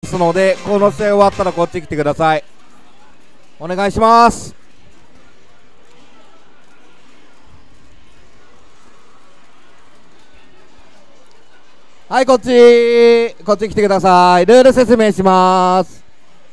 ますので、この試合終わったらこっち来てください。お願いします。はい、こっち来てください。ルール説明します。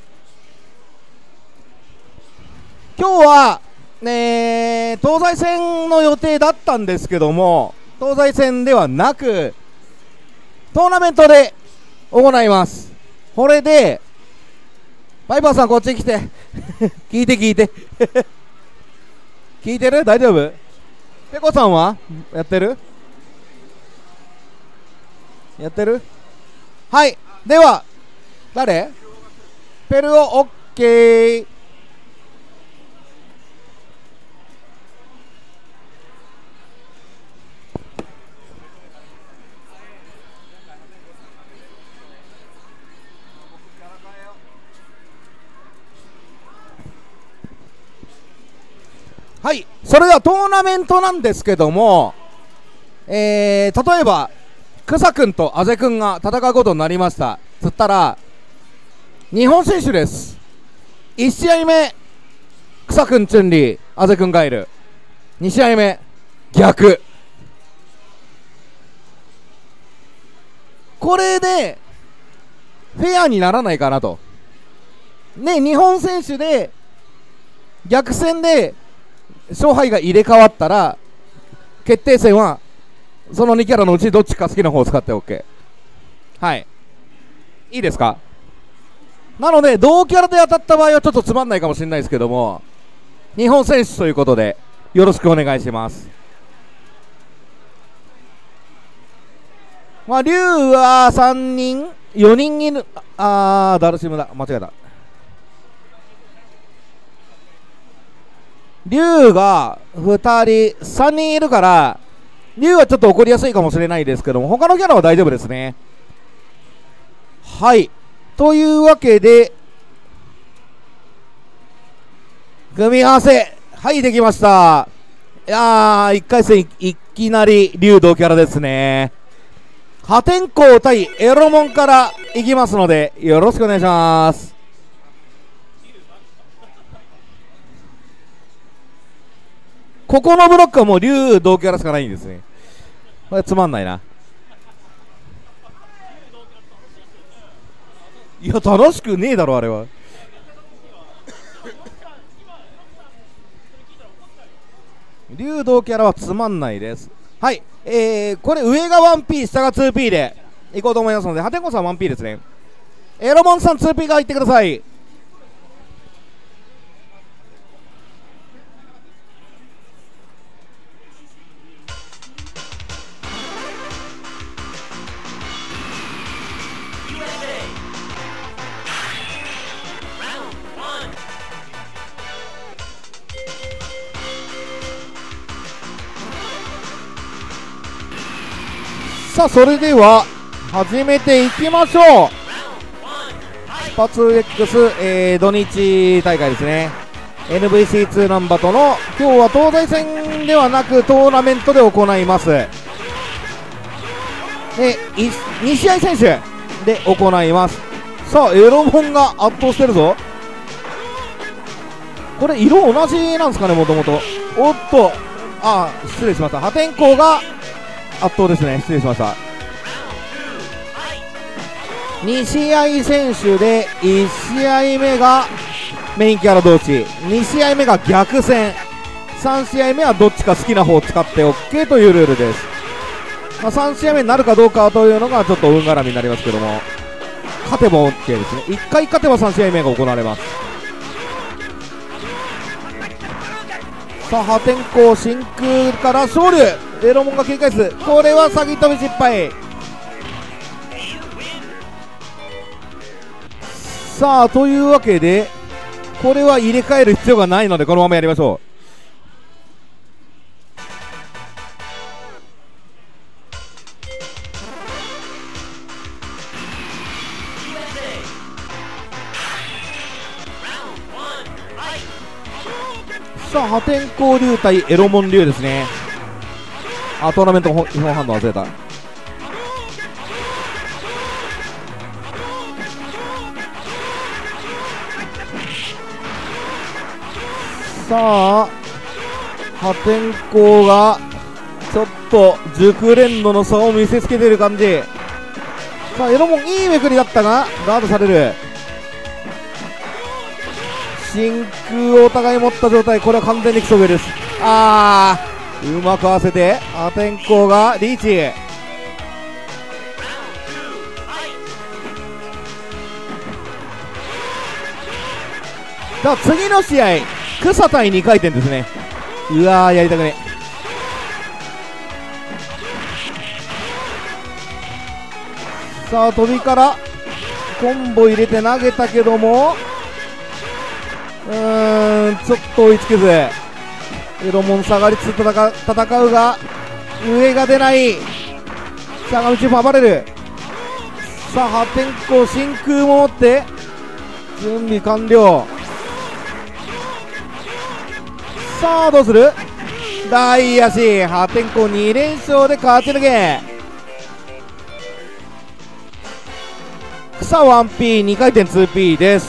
今日は東西戦の予定だったんですけども、東西戦ではなくトーナメントで行います。これでパイパーさんこっち来て聞いて聞いてる？大丈夫？ペコさんはやってる？はい、では誰？ペルオ、オッケー。はい、それではトーナメントなんですけども、例えば草くんとあぜくんが戦うことになりましたつったら、日本選手です。1試合目草くんチュンリー、あぜくんがいる。2試合目逆。これでフェアにならないかなとね。日本選手で逆戦で勝敗が入れ替わったら、決定戦はその2キャラのうちどっちか好きな方を使って OK。 はい、いいですか？なので同キャラで当たった場合はちょっとつまんないかもしれないですけども、日本選手ということでよろしくお願いします。まあ龍は3人4人いる。ダルシムだ、間違えた。龍が2人3人いるから、龍はちょっと怒りやすいかもしれないですけども、他のキャラは大丈夫ですね。はい、というわけで組み合わせ、はい、できました。いやー、1回戦いきなり龍同キャラですね。破天荒対エロモンからいきますのでよろしくお願いします。ここのブロックはもう龍同キャラしかないんですね。これつまんないな。いや楽しくねえだろあれは。龍同キャラはつまんないです。はい、これ上が 1P 下が 2P でいこうと思いますので、破天荒さん 1P ですね。エロモンさん 2P が入ってください。さあそれでは始めていきましょう。スパツ X、土日大会ですね。 NVC2 ナンバとの今日は東西戦ではなくトーナメントで行います。で2試合選手で行います。さあエロモンが圧倒してるぞ。これ色同じなんですかね、もともと。おっと、失礼しました。破天荒が圧倒ですね。失礼しました。2試合選手で1試合目がメインキャラ同士、2試合目が逆戦、3試合目はどっちか好きな方を使って OK というルールです。3試合目になるかどうかというのがちょっと運絡みになりますけども、勝てば OK ですね。1回勝てば3試合目が行われます。さあ破天荒真空から勝利。エロモンが警戒する。これは詐欺飛び失敗。さあというわけでこれは入れ替える必要がないのでこのままやりましょう。さあ破天荒龍対エロモン龍ですね。トーナメント基本反応忘れた。 さあ破天荒がちょっと熟練度の差を見せつけてる感じ。さあエロモンいいめくりだったがガードされる。真空をお互い持った状態、これは完全にクソゲです。うまく合わせて破天荒がリーチ。さあ次の試合草対2回転ですね。うわーやりたくね。さあ飛びからコンボ入れて投げたけどもちょっと追いつけず、エロモン下がりつつ戦うが上が出ない。しゃがみチーム暴れる。さあ破天荒真空も持って準備完了。さあどうする。大足破天荒2連勝で勝ち抜け。草 1P2 回転 2P です。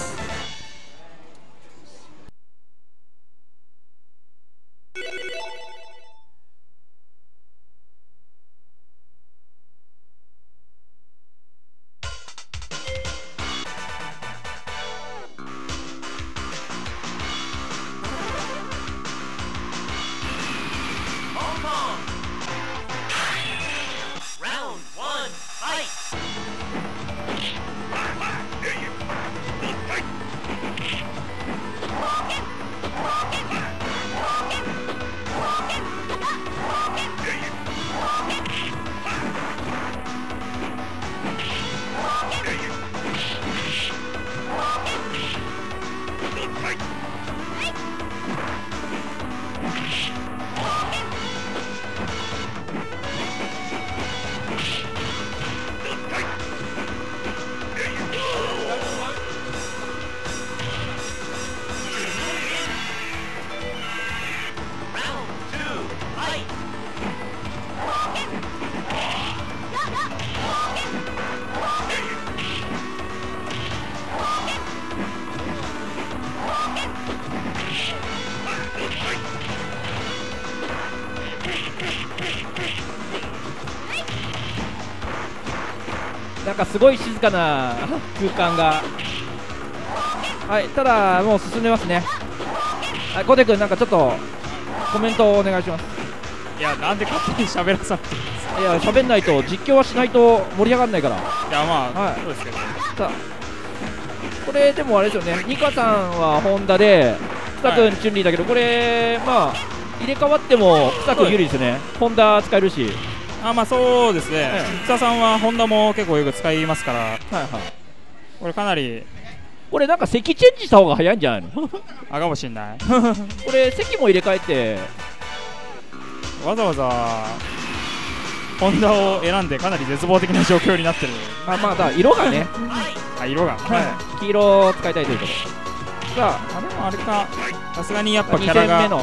なんかすごい静かな空間が、はい、ただもう進んでますね。はい、小手君なんかちょっとコメントをお願いします。 いや、なんで勝手に喋らされてるんですか。 いや、喋んないと実況はしないと盛り上がらないから。 いや、まあ、 はい、 そうですけど、 さあこれでもあれですよね、ニカさんはホンダで草君チュンリーだけど、これまあ入れ替わっても草君有利ですよね。ホンダ使えるし。 まあそうですね、草さんはホンダも結構よく使いますから、これかなり、 これなんか席チェンジした方が早いんじゃないのかもしれないこれ席も入れ替えてわざわざホンダを選んでかなり絶望的な状況になってる。 まあだ色がね色が、 黄色を使いたいということ。さあ、でもあれか、さすがにやっぱキャラが 2戦目の、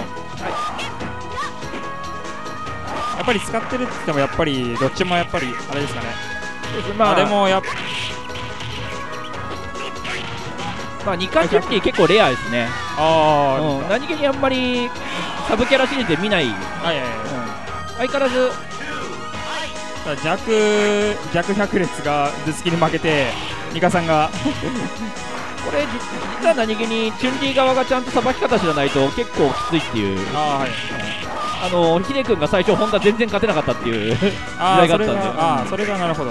やっぱり使ってるって言ってもやっぱりどっちもやっぱりあれですかね。 まあでもニカチュンリー結構レアですね。何気にあんまりサブキャラシリーズで見ない。相変わらず弱百列が頭突きに負けてニカさんがこれ実は何気にチュンリー側がちゃんとさばき方知らないと結構きついっていう。ヒデ君が最初ホンダ全然勝てなかったっていう時代があったんで。 それがなるほど。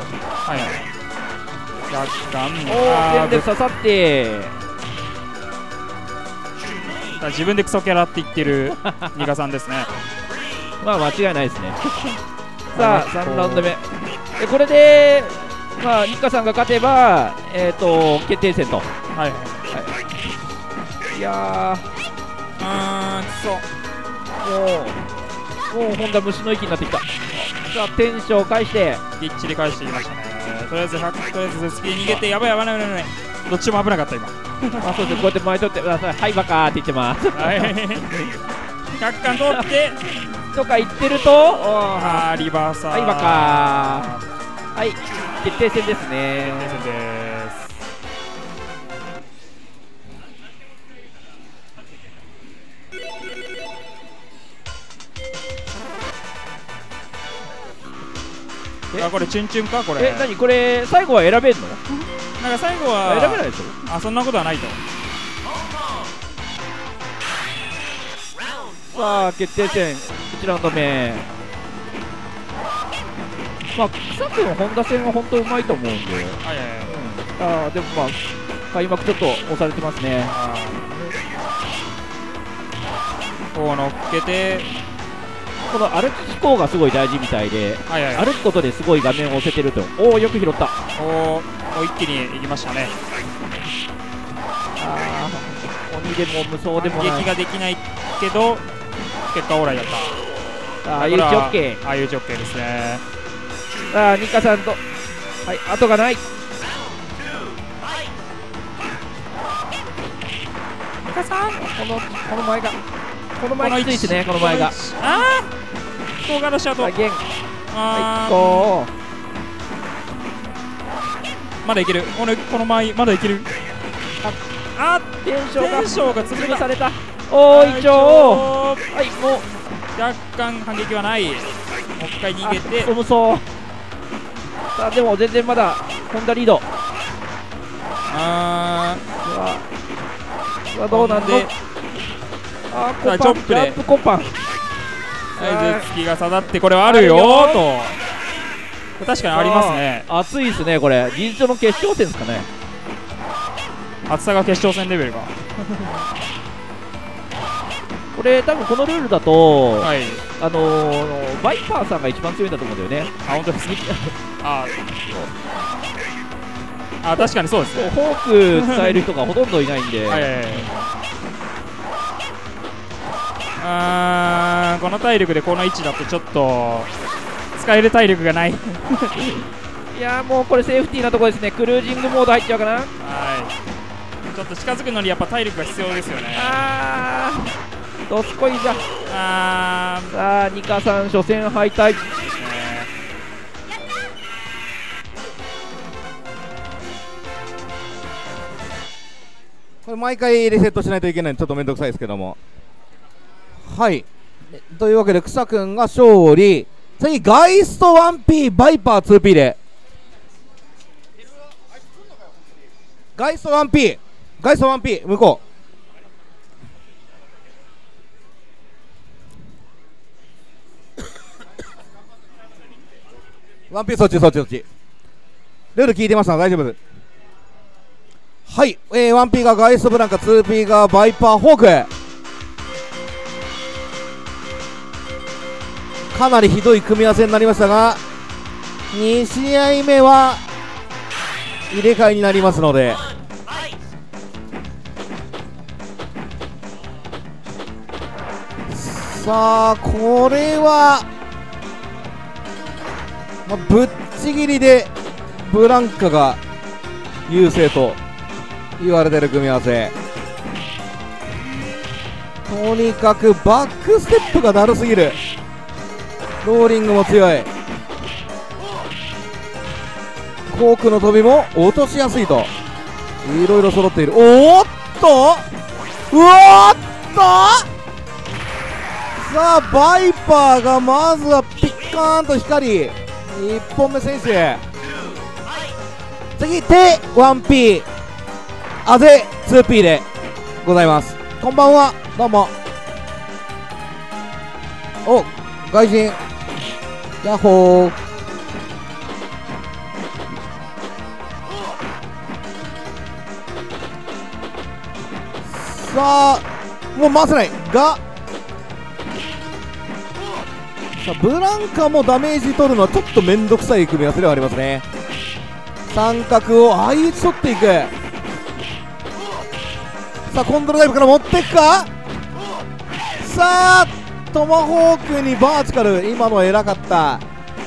若干全然刺さって自分でクソキャラって言ってるニカさんですね。 まあ間違いないですね。さあ3ラウンド目でこれでニカさんが勝てば決定戦と。いやくそ、 もうホンダ虫の息になってきた。さあテンションを返してきっちり返してきましたね。とりあえずスキー逃げて、やばいどっちも危なかった今そうですね、こうやって前取ってください。はいバカーって言ってます。 100巻取ってとか言ってるとリバーサー、 はいバカー、はい決定戦ですね。 決定戦です。 あ、これチュンチュンかこれ。 何これ最後は選べんの？ なんか最後は選べないでしょ。 あ、そんなことはないと。 さあ決定戦1ラウンド目。まあ草君は本田戦は本当うまいと思うんで、でもまあ開幕ちょっと押されてますね。 こう乗っけて、 この歩き飛行がすごい大事みたいで、歩くことですごい画面を押せてると。おお、よく拾った。 おお、一気にいきましたね。 鬼でも無双でもない、 反撃ができないけど結果オーライだった。 ああいうジョッケー、 ああいうジョッケーですね。 さあニカさんと、はい、後がない。ニカさん、この前が、この前きついですね。この前が、 ああ、唐辛子あと、 ゲン、こうまだいける。この前まだいける。 テンションが潰された。おー、一応、はい、もう若干反撃はない。もう一回逃げて、 重そう。さあでも全然まだホンダリード。どうなんで、コパン、ジャンプコパン、 絶突が刺さって、これはあるよーと。確かにありますね。 熱いですね、これ事実上の決勝戦ですかね。 厚さが決勝戦レベルがこれ多分このルールだと、バイパーさんが一番強いんだと思うんだよね。 本当ですね。確かにそうですね。 フォーク使える人がほとんどいないんで、 この体力でこの位置だとちょっと使える体力がない。いやもうこれセーフティーなところですね。クルージングモード入っちゃうかな。 ちょっと近づくのにやっぱ体力が必要ですよね。 どすこいじゃ。さあニカさん初戦敗退。 これ毎回リセットしないといけないのでちょっとめんどくさいですけども、はい、というわけで草くんが勝利。次ガイスト 1P バイパー 2P で、ガイスト 1P 向こう1P そっちルール聞いてました。大丈夫です。はい、1P がガイストブランカ、 2P がバイパーホーク。かなりひどい組み合わせになりましたが、2試合目は入れ替えになりますので、さあこれは、ぶっちぎりでブランカが優勢と言われてる組み合わせ。とにかくバックステップがだるすぎる。ローリングも強い。コークの飛びも落としやすいと、いろいろ揃っている。おっと、うわっと、さあバイパーがまずはピッカーンと光り、1本目選手。次手 1P あぜ 2P でございます。こんばんは、どうも。お、外人ヤッホー。さあもう回せないが、さあブランカもダメージ取るのはちょっと面倒くさい組み合わせではありますね。三角を相打ち取っていく。さあコントロールダイブから持っていくか。さあトマホークにバーチカル、今のは偉かった。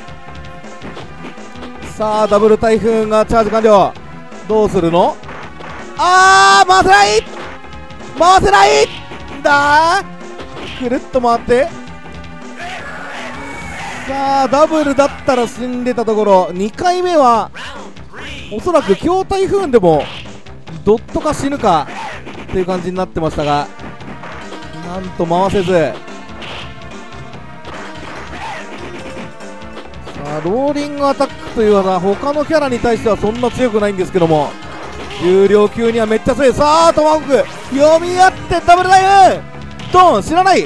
さあダブル台風がチャージ完了。どうするの。回せないんだ。くるっと回って、さあダブルだったら死んでたところ、2回目はおそらく強台風でもドットか死ぬかっていう感じになってましたが、なんと回せず。さローリングアタックという技、他のキャラに対してはそんな強くないんですけども、重量級にはめっちゃ強い。さあトマホーク読み合ってダブルダイブドン、知らない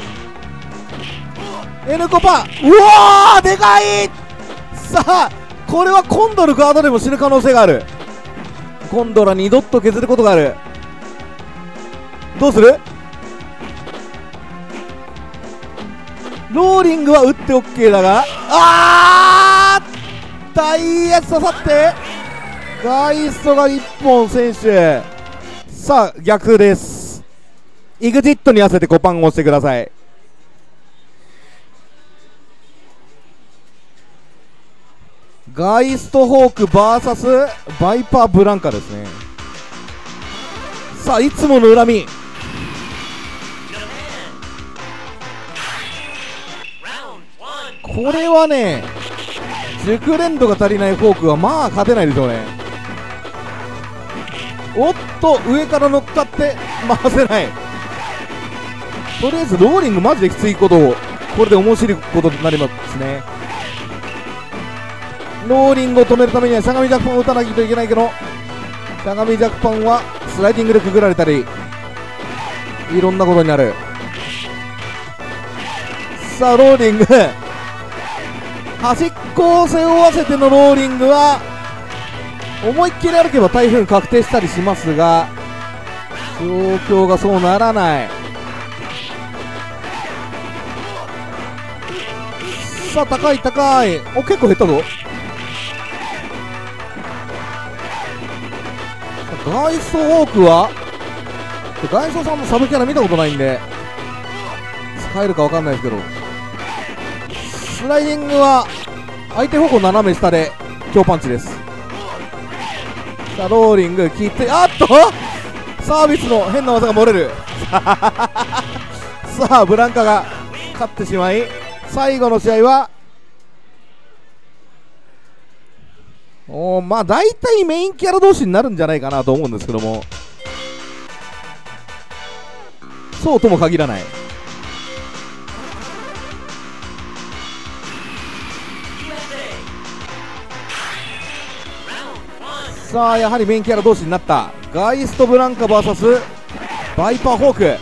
N コパ、うわーでかい。さあこれはコンドルガードでも死ぬ可能性がある。コンドラ2ドット削ることがある。どうする。ローリングは打って OK だが、大やつ刺さってガイストが1本選手。さあ逆です。 EXIT に合わせて5パンを押してください。ガイストホーク VS バイパーブランカですね。さあいつもの恨み、これはね熟練度が足りないフォークはまあ勝てないでしょうね。おっと上から乗っかって回せない。とりあえずローリングマジできついことを、これで面白いことになりますね。ローリングを止めるためにはしゃがみジャックパンを打たなきゃいけないけど、しゃがみジャックパンはスライディングでくぐられたりいろんなことになる。さあローリング端っこを背負わせてのローリングは思いっきり歩けば台風確定したりしますが、状況がそうならない。さあ高い高い、お結構減ったぞ。ガイストホークはガイストさんのサブキャラ見たことないんで使えるか分かんないですけど、スライディングは相手方向斜め下で強パンチです。さあローリング効いて、あっとサービスの変な技が漏れるさあブランカが勝ってしまい、最後の試合はまあ大体メインキャラ同士になるんじゃないかなと思うんですけども、そうとも限らない。さあやはりメインキャラ同士になった。ガイストブランカ VS バイパーホーク。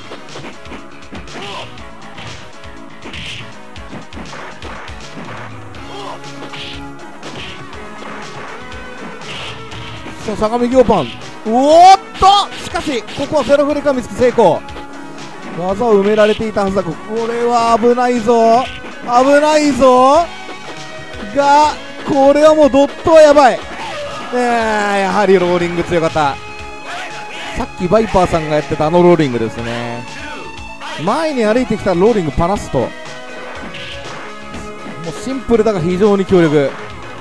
さあ相模行パン、おっとしかしここはゼロフレかみつき成功。技を埋められていたはずだ。これは危ないぞ危ないぞが、これはもうドットはやばい。やはりローリング強かった。さっきバイパーさんがやってたあのローリングですね。前に歩いてきたローリングパラスト、もうシンプルだが非常に強力。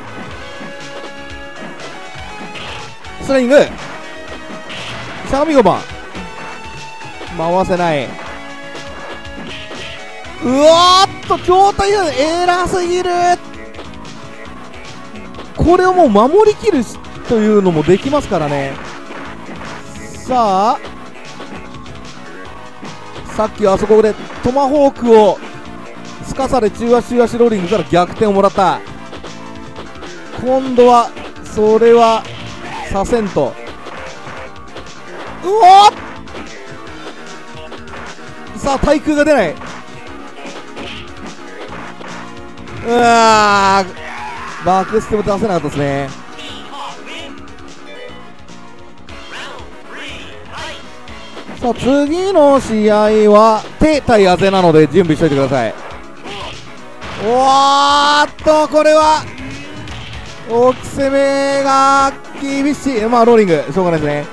スライング相模5番回せない。うわーっと筐体がエラーすぎる。これをもう守りきるというのもできますからね。さあさっきはあそこでトマホークをすかされ中足ローリングから逆転をもらった。今度はそれはさせんと。うおっ、さあ対空が出ない。うわーバックステも出せなかったですね。さあ次の試合は手対あぜなので準備しておいてください。おーっとこれは大き攻めが厳しい。まあローリングしょうがないですね。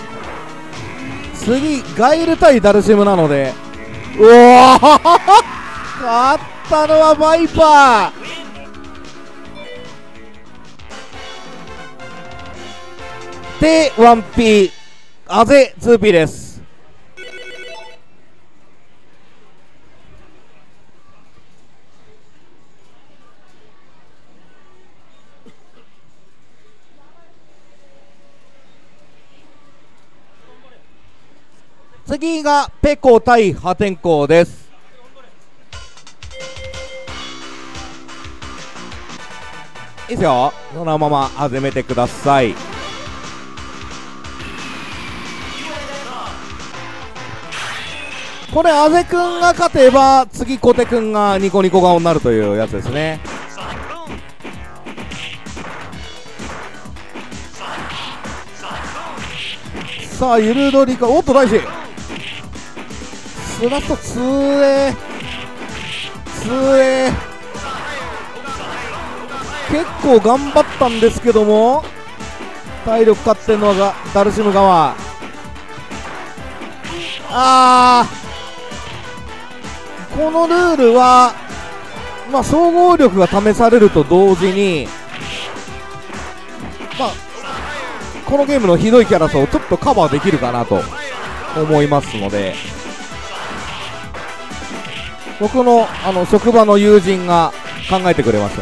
次ガイル対ダルシムなので、おお勝ったのはバイパー。で 1P あぜ 2P です。次がペコ対破天荒です。 いいですよ。そのまま始めてください。これあぜくんが勝てば次小手くんがニコニコ顔になるというやつですね。さあゆるどりか、おっと大志スラストつえ結構頑張ったんですけども、体力勝ってんのがダルシム側。このルールは、まあ、総合力が試されると同時に、まあ、このゲームのひどいキャラさをちょっとカバーできるかなと思いますので、僕の職場の友人が考えてくれました。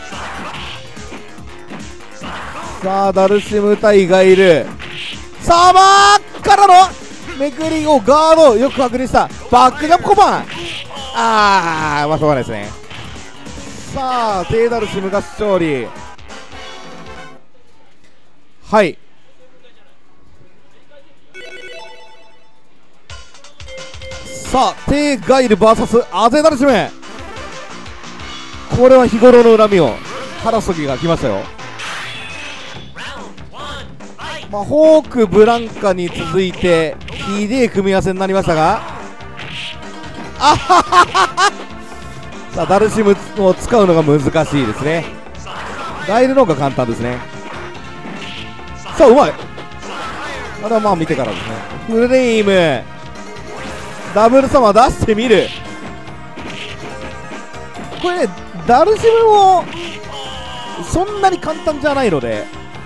さあダルシム対ガイル、サーバーからのめくりをガードよく確認した。バックジャンプコマン、まあしょうがないですね。さあテイダルシムが勝利。はい、さあテイガイル VS アゼダルシム、これは日頃の恨みを晴らす時が来ましたよ。まあ、ホークブランカに続いてひでえ組み合わせになりましたが、さあダルシムを使うのが難しいですね。ガイルの方が簡単ですね。さあうまい、あれはまあ見てからですね。フレイムダブルサマー出してみる。これね、ダルシムもそんなに簡単じゃないので、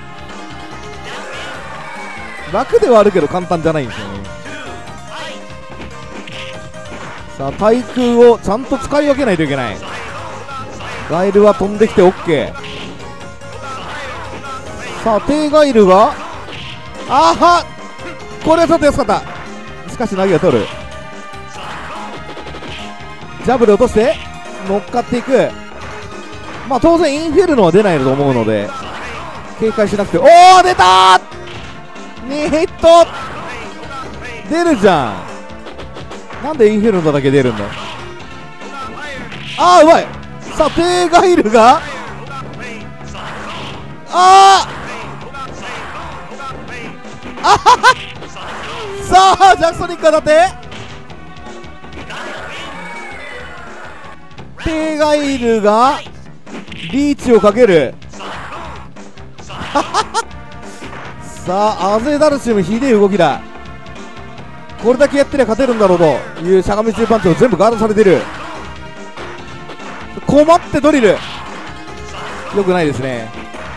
楽ではあるけど簡単じゃないんですよね。さあ対空をちゃんと使い分けないといけない。ガイルは飛んできて OK。 さあテイガイルがこれはちょっと安かった。しかし投げを取る。ジャブで落として乗っかっていく。まあ当然インフェルノは出ないと思うので警戒しなくて、おお出たー、2ヒット出るじゃん。なんでインフェルノだけ出るんだ。うまい。さあテイガイルがさあジャクソニック当たってテイガイルがリーチをかける。さあアゼダルシムひでえ動きだ。これだけやってりゃ勝てるんだろうというしゃがみ中パンチを全部ガードされてる。困ってドリルよくないですね。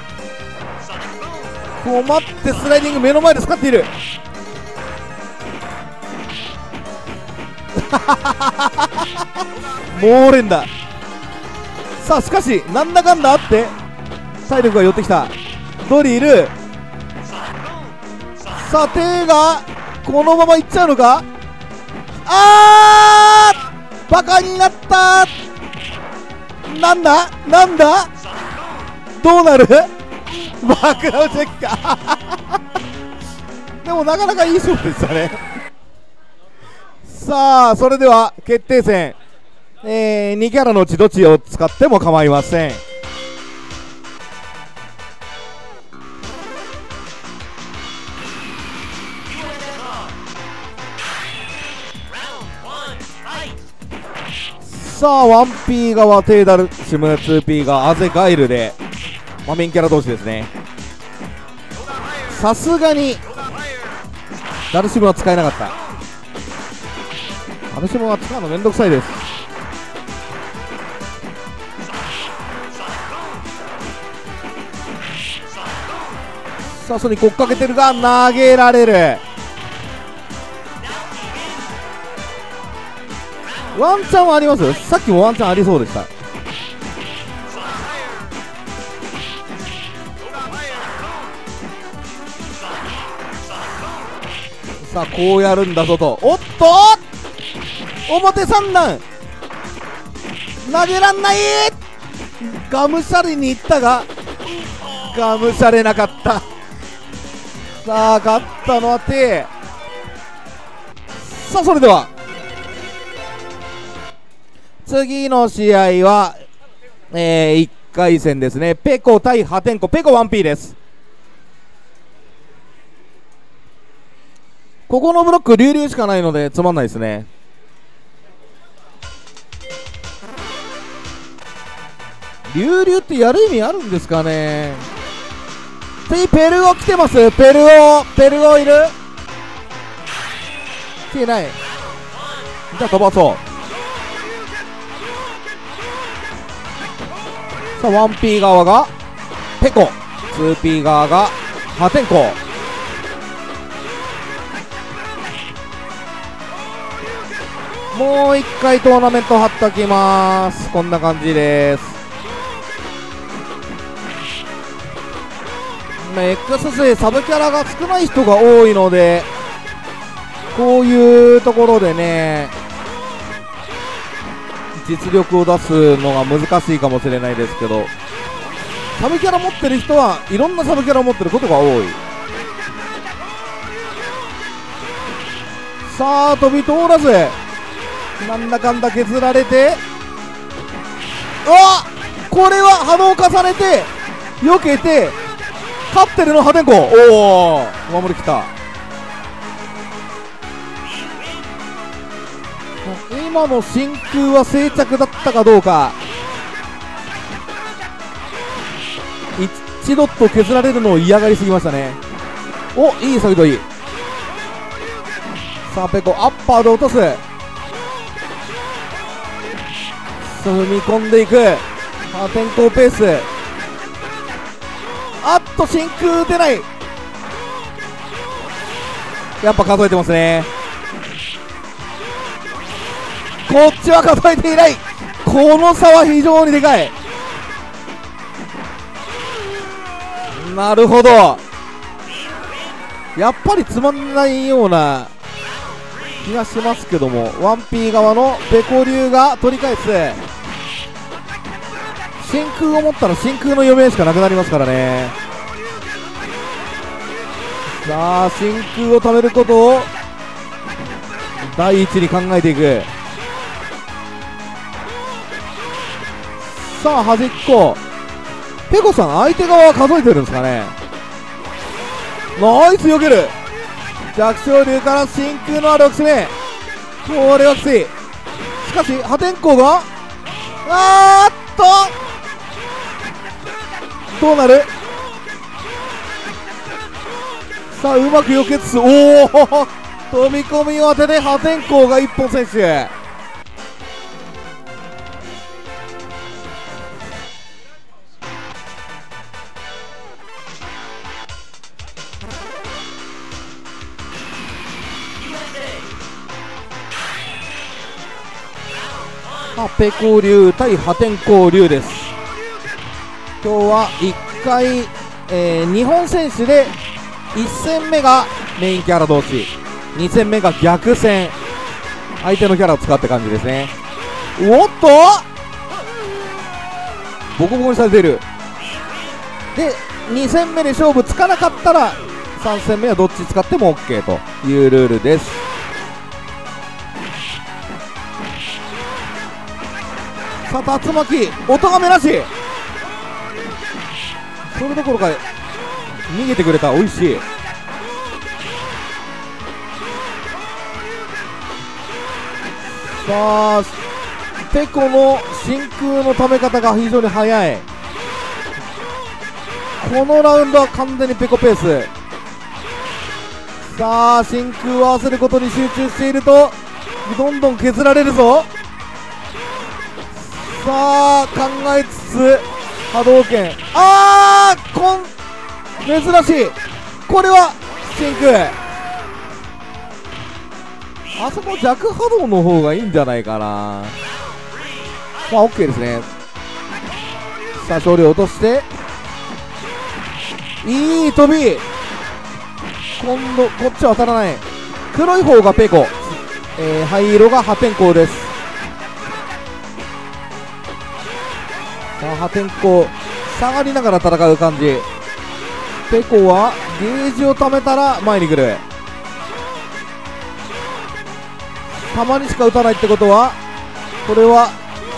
困ってスライディング目の前で使っている。猛連打。さあしかしなんだかんだあって体力が寄ってきた。ドリル。さあ手がこのままいっちゃうのか。バカになった。なんだどうなる。バックダウンチェックか。でもなかなかいい勝負でしたね。さあそれでは決定戦、2キャラのうちどっちを使っても構いません。さあ 1P 側テイダルシム、 2P がアゼガイルで、まあ、メインキャラ同士ですね。さすがにダルシムは使えなかった。ダルシムは使うのめんどくさいです。さあそれにこっかけてるが投げられる。ワンチャンはありますよ。さっきもワンチャンありそうでした。さあこうやるんだぞと。おっと表三段投げらんない。がむしゃりにいったがかむしゃれなかった。さあ勝ったのはT。さあそれでは次の試合は1回戦ですね。ペコ対破天荒。ペコ 1P です。ここのブロック流々しかないのでつまんないですね。流々ってやる意味あるんですかね。次ペルオ来てます。ペルオいる。来てない。じゃあ飛ばそう。さあ 1P 側がペコ、 2P 側が破天荒。もう一回トーナメント張っときます。こんな感じです。X3 サブキャラが少ない人が多いので、こういうところでね実力を出すのが難しいかもしれないですけど、サブキャラ持ってる人はいろんなサブキャラを持ってることが多い。さあ飛び通らずなんだかんだ削られて、これは波動重ねて避けて勝ってるの破天荒。おお守りきた。今の真空は静着だったかどうか。1ドット削られるのを嫌がりすぎましたね。おいいサイドいい。さあペコアッパーで落とす。踏み込んでいく破天荒ペース。真空打てない。やっぱ数えてますね。こっちは数えていない。この差は非常にでかい。なるほど、やっぱりつまんないような気がしますけども、 1P 側のペコ流が取り返す。真空を持ったら真空の余命しかなくなりますからね。さあ真空を貯めることを第一に考えていく。さあ端っこペコさん相手側は数えてるんですかね。ナイス避ける。弱小流から真空のある6つ目、これはきつい。しかし破天荒がどうなる。さあうまく避けつつ、おお飛び込みを当てて破天荒が一本選手。ペコ流対破天荒流です。今日は1回、日本選手で1戦目がメインキャラ同士、2戦目が逆戦、相手のキャラを使って感じですね。おっとボコボコにされている。で2戦目で勝負つかなかったら3戦目はどっち使っても OK というルールです。さあ竜巻音がめなし、それどころか逃げてくれた。おいしい。さあペコの真空のため方が非常に速い。このラウンドは完全にペコペース。さあ真空を合わせることに集中しているとどんどん削られるぞ。さあ考えつつ波動拳、珍しい。これは真空、あそこ弱波動の方がいいんじゃないかな。まあ OK ですね。さあ勝利を落としていい飛び。今度こっちは当たらない。黒い方がペコ、灰色が破天荒です。さあ破天荒下がりながら戦う感じ。 ペコはゲージを貯めたら前に来る。たまにしか打たないってことはこれは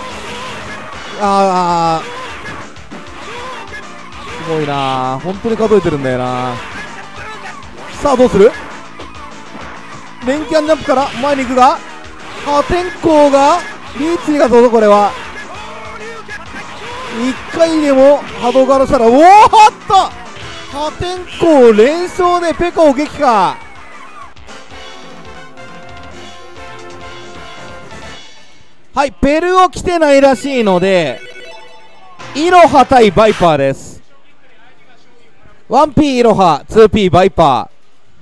すごいな、本当に数えてるんだよな。さあどうする。連キャンジャンプから前に行くが破天荒がリーチがどうぞ。これは1回でも波動からしたら、おおっと破天荒連勝でペコを撃破。はい、ペルオ来てないらしいのでイロハ対バイパーです。 1P イロハ 2P バイパ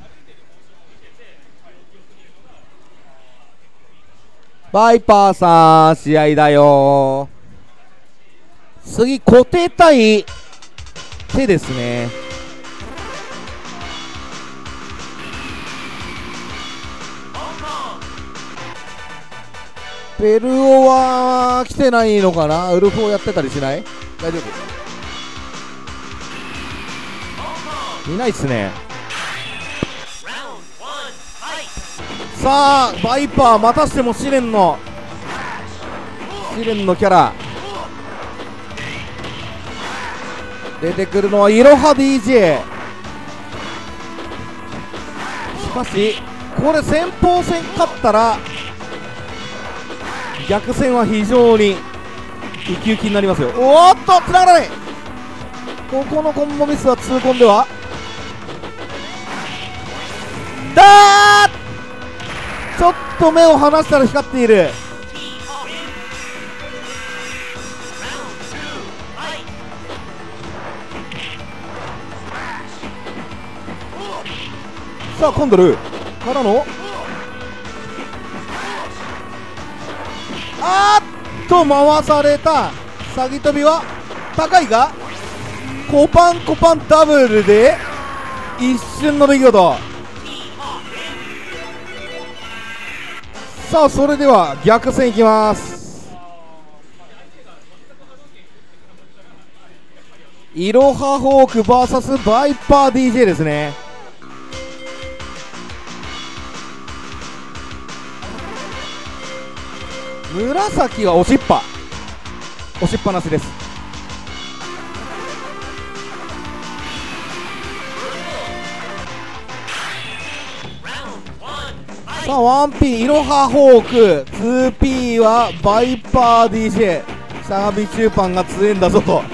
ー。バイパーさん試合だよ。次固定対手ですね。ペルオは来てないのかな。ウルフをやってたりしない？大丈夫？いないっすね。さあバイパーまたしても試練のキャラ出てくるのはイロハ DJ。 しかしこれ先鋒戦勝ったら逆戦は非常にウキウキになりますよ。おっとつながらない。ここのコンボミスは痛恨ではだー、ちょっと目を離したら光っている。さあコンドルからの回された。詐欺飛びは高いがコパンダブルで一瞬の出来事。さあそれでは逆戦いきます。イロハホーク VS バイパー DJ ですね。紫は押しっぱなしです。さあ 1P イロハホーク 2P はバイパー DJ。 しゃがみ中パンが強えんだぞと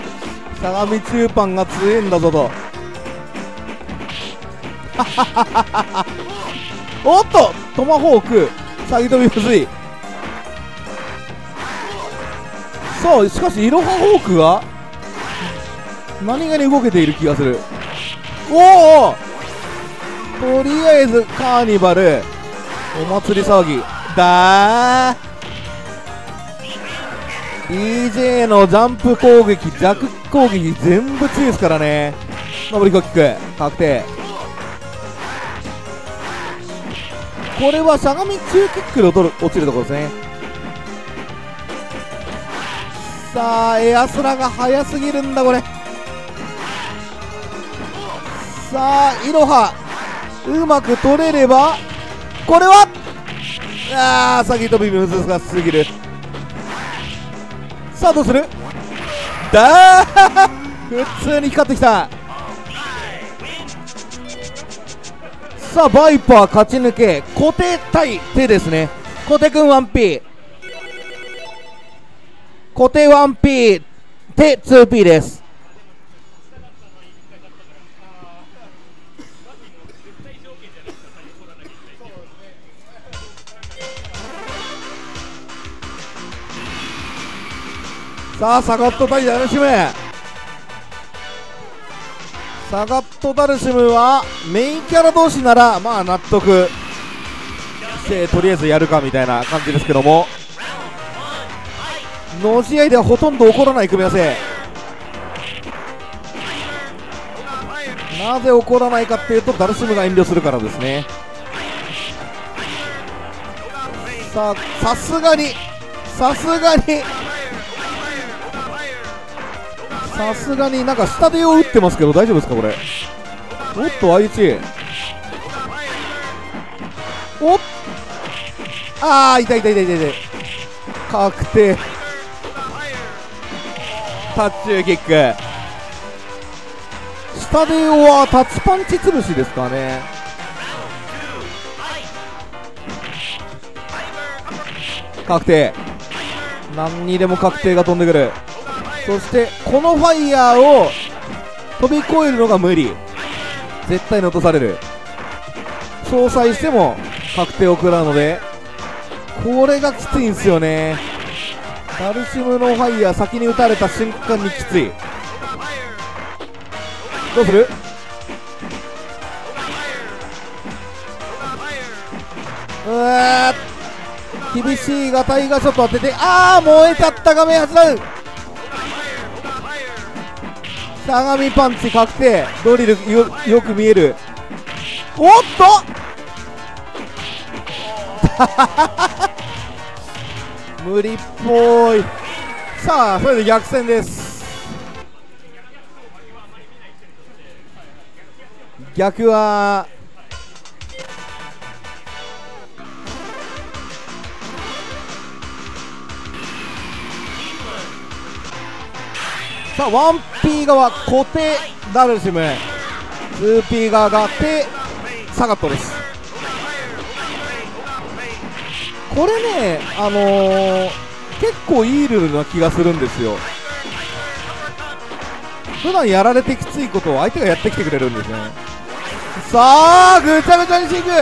おっとトマホーク詐欺飛びむずい。さあしかしイロハホークが何気に動けている気がする。おお、とりあえずカーニバルお祭り騒ぎだー。 DJ のジャンプ攻撃弱攻撃全部強いですからね。登りコキック確定。これはしゃがみ中キックで落ちるところですね。さあエアスラが速すぎるんだこれ。さあイロハうまく取れればこれは詐欺飛び難しすぎる。さあどうするだー普通に光ってきた。さあバイパー勝ち抜け固定対手ですね。小手くん 1P 固定 1P 手 2P です。さあサガット対ダルシム。サガットダルシムはメインキャラ同士ならまあ納得してとりあえずやるかみたいな感じですけども、の試合ではほとんど起こらない組み合わせ。なぜ起こらないかっていうとダルシムが遠慮するからですね。さあさすがになんか下手を打ってますけど大丈夫ですかこれ。 おっと相打ち、おっ、あー痛い痛い痛い痛い痛い、確定タッチューキック、下ではタッチパンチ潰しですかね。確定、何にでも確定が飛んでくる。そしてこのファイヤーを飛び越えるのが無理、絶対に落とされる。相殺しても確定を食らうので、これがきついんですよね。ダルシムのファイヤー先に打たれた瞬間にきつい。どうする？厳しいがタイガーショット当てて、燃えちゃった画面8段、しゃがみパンチ確定、ドリル よく見える。おっと無理っぽい。さあそれで逆戦です。逆はさあ 1P 側固定ダルシム、 2P 側が手サガットです。これね結構いいルールな気がするんですよ。普段やられてきついことを相手がやってきてくれるんですね。さあぐちゃぐちゃにしていく、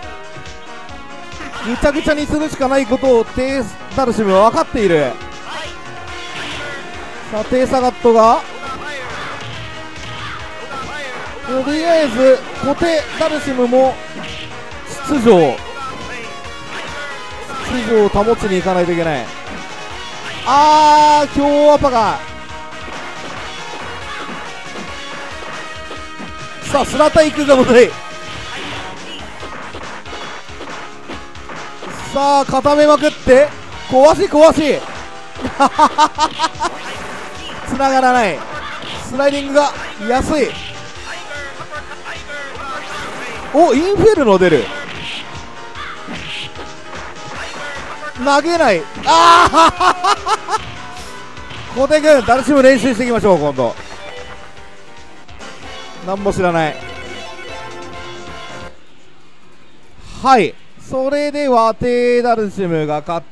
ぐちゃぐちゃにするしかないことをテイダルシムは分かっている。さあテイサガットがとりあえず固定ダルシムも秩序を保ちにいかないといけない。強アパがさあスラタイクがむずい。さあ固めまくって壊しつながらない。スライディングが安い。おインフェルノ出る、投げない。小手君ダルシム練習していきましょう。今度何も知らない。はい、それではテイダルシムが勝って、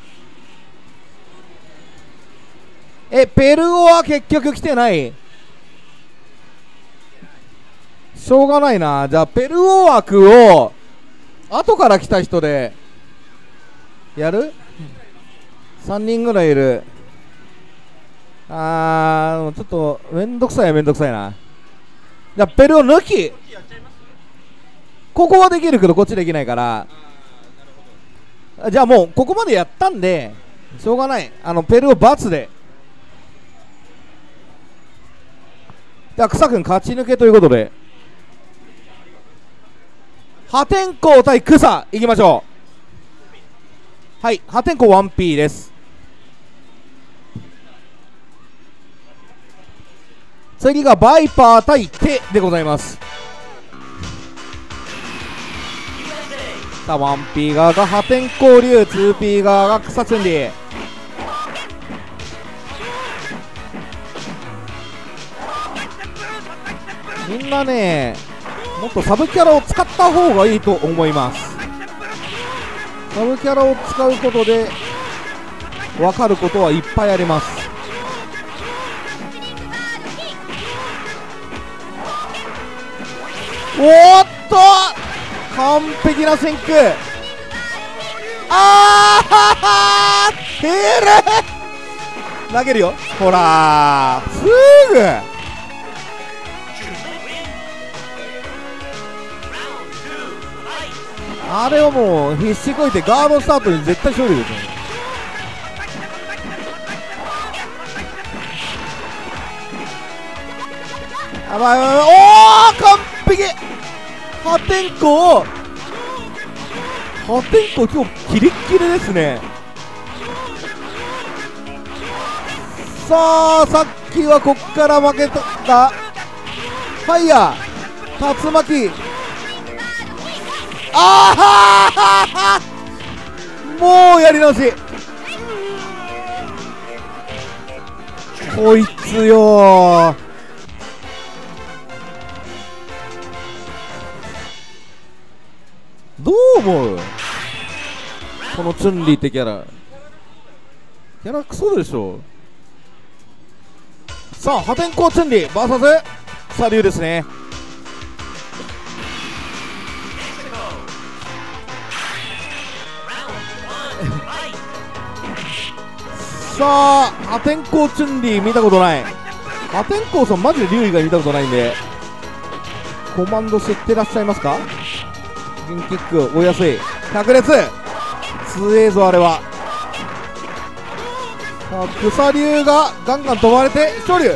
ペルオは結局来てない。しょうがないな。じゃあペルオ枠を後から来た人でやる？ 3 人ぐらいいる。ちょっとめんどくさいな。じゃあペルオ抜き、ここはできるけどこっちできないから、じゃあもうここまでやったんでしょうがない。ペルオ×で、じゃあ草くん勝ち抜けということで、破天荒対草いきましょう。はい、破天荒 1P です。次がバイパー対手でございます。さあ 1P 側が破天荒竜、 2P 側が草チュンリー。みんなねもっとサブキャラを使った方がいいと思います。サブキャラを使うことで分かることはいっぱいあります。おっと完璧な先空。テール投げるよ、ほらすぐ。あれをもう必死こいてガードスタートに絶対勝利ですよ。おー完璧。破天荒今日キレッキレですね。さあさっきはこっから負けたファイヤー竜巻、ああもうやり直し。こいつよどう思う？このチュンリーってキャラクソでしょ。さあ破天荒チュンリー VS サリューですね。さあ破天荒チュンリー見たことない。破天荒さんマジで竜以外見たことないんで、コマンド知ってらっしゃいますか？銀キック追いやすい、百裂強えぞあれは。さあ草竜がガンガン飛ばれて昇竜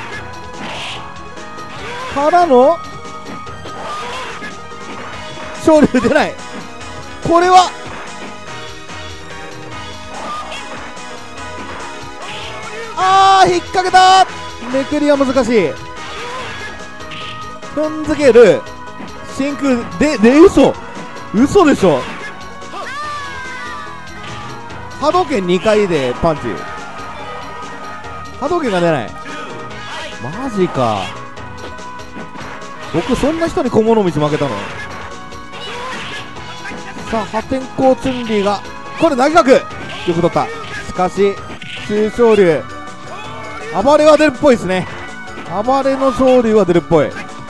からの昇竜出ない。これは引っ掛けた。めくりは難しい。踏んづける真空で嘘でしょ。波動拳2回でパンチ、波動拳が出ない。マジか。僕そんな人に小物道負けたの。さあ破天荒チュンリーがこれ投げ角よく取った。しかし中昇竜暴れは出るっぽいですね。暴れの昇竜は出るっぽい。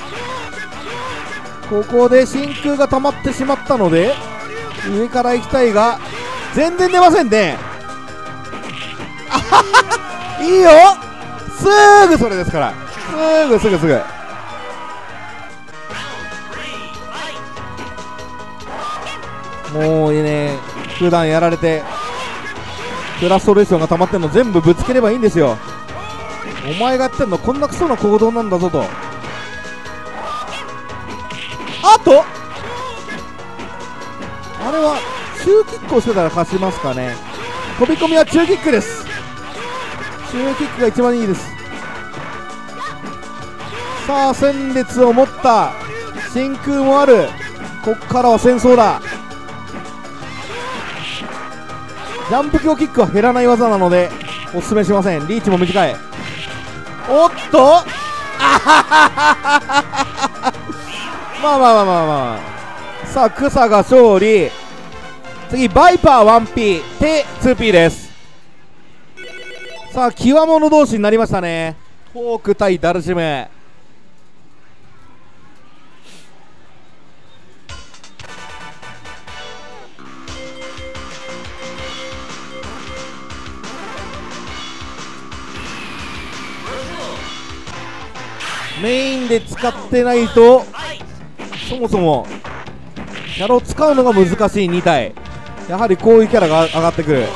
ここで真空が溜まってしまったので上から行きたいが全然出ませんね。あははいいよ、すぐそれですから、すぐもういいね。普段やられてフラストレーションが溜まってるの全部ぶつければいいんですよ。お前がやってんのこんなクソな行動なんだぞと。あとあれは中キックをしてたら勝ちますかね。飛び込みは中キックです。中キックが一番いいです。さあ戦列を持った真空もある。こっからは戦争だ。ジャンプ強キックは減らない技なのでおすすめしません。リーチも短い。おっとあはははまあさあ草が勝利。次バイパー 1P で 2P です。さあ極物同士になりましたね。ホーク対ダルシム。メインで使ってないとそもそもキャラを使うのが難しい2体。やはりこういうキャラが上がってくる。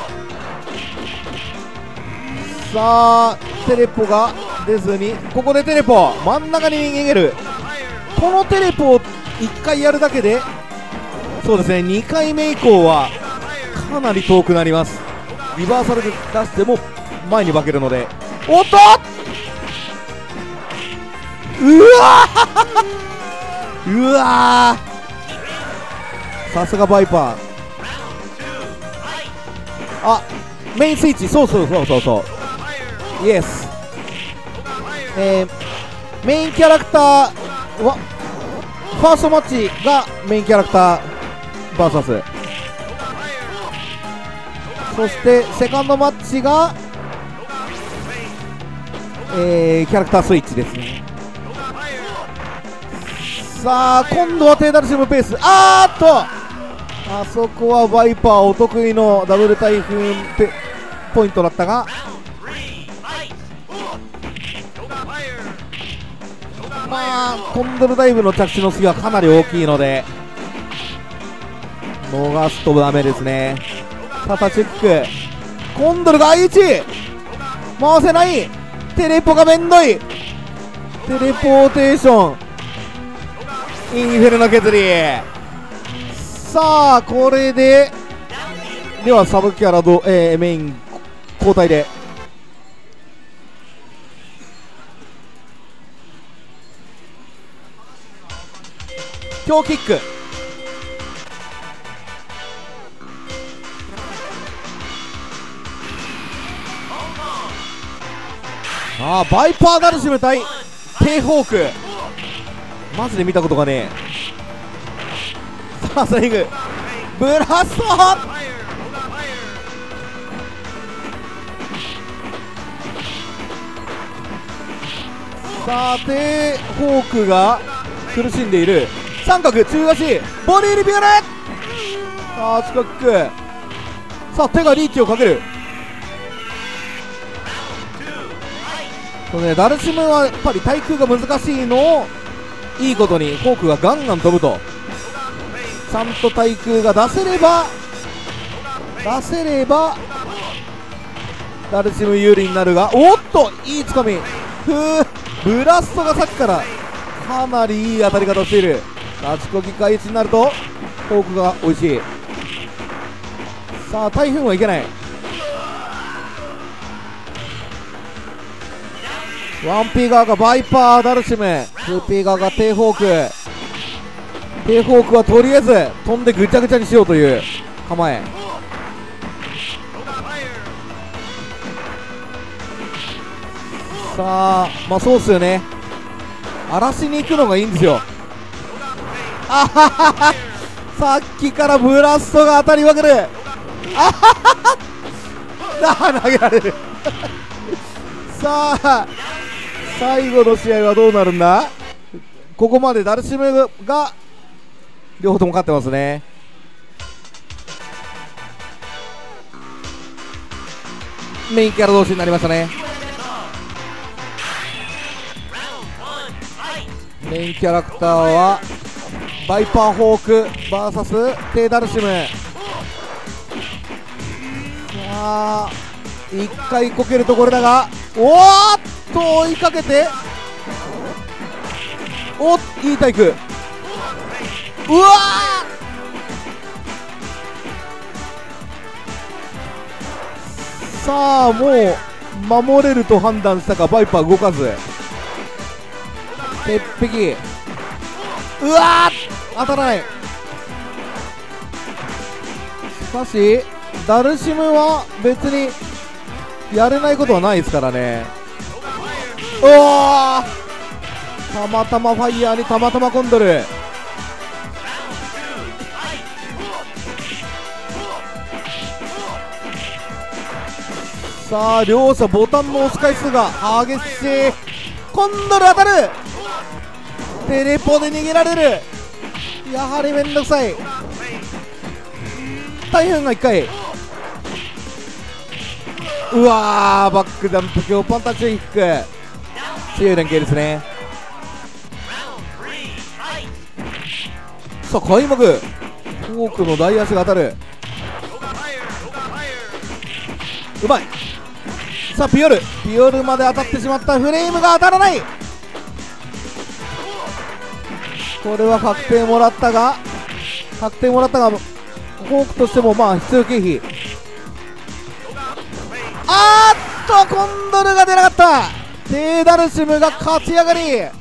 さあテレポが出ずにここでテレポ真ん中に逃げる。このテレポを1回やるだけでそうですね2回目以降はかなり遠くなります。リバーサルで出しても前に化けるので。おっとうわさすがバイパー。あメインスイッチそうイエス。メインキャラクターはファーストマッチがメインキャラクター VS そしてセカンドマッチが、キャラクタースイッチですね。さあ今度はテーダルシムペース。あそこはバイパーお得意のダブル台風ポイントだったがコンドルダイブの着地の隙はかなり大きいので逃すとダメですね。タタチェックコンドルが I1 回せない。テレポがめんどい。テレポーテーションインフェルノ削り。さあこれではサブキャラメイン交代で強キック。バイパーダルシム対テイホーク、マジで見たことがねえ。さあスイングブラスト。さあテイホークが苦しんでいる。三角中足ボディリビュール。さあ近く、さあ手がリーチをかける。ダルシムはやっぱり対空が難しいのをいいことにフォークがガンガン飛ぶと、ちゃんと対空が出せればダルシム有利になるが、おっといいつかみ。ブラストがさっきからかなりいい当たり方をしている。立ちこぎ返しになるとフォークが美味しい。さあ台風はいけない。1P 側がバイパーダルシム、 2P 側がテイホーク。テイホークはとりあえず飛んでぐちゃぐちゃにしようという構え。さあまあそうっすよね、荒らしに行くのがいいんですよ。あははは、さっきからブラストが当たりまくる。あはは、投げられる。さあ最後の試合はどうなるんだ。ここまでダルシムが両方とも勝ってますね。メインキャラ同士になりましたね。メインキャラクターはバイパーホーク VS テイダルシム。さあ一回こけるところだが、おーっと追いかけて、おっいいタイク。うわー、さあもう守れると判断したかバイパー動かず鉄壁。うわー当たらない。しかしダルシムは別にやれないことはないですからね。おー、たまたまファイヤーにたまたまコンドル。さあ両者ボタンの押す回数が激しい。コンドル当たる。テレポで逃げられる。やはりめんどくさい。大変が1回。うわーバックダンプ強パンタッチキック、強い連携ですね。さあ開幕フォークの大足が当たる。うまい。さあピオルまで当たってしまった。フレームが当たらない。これは確定もらったがフォークとしてもまあ必要経費。あーっとコンドルが出なかった。テイダルシムが勝ち上がり。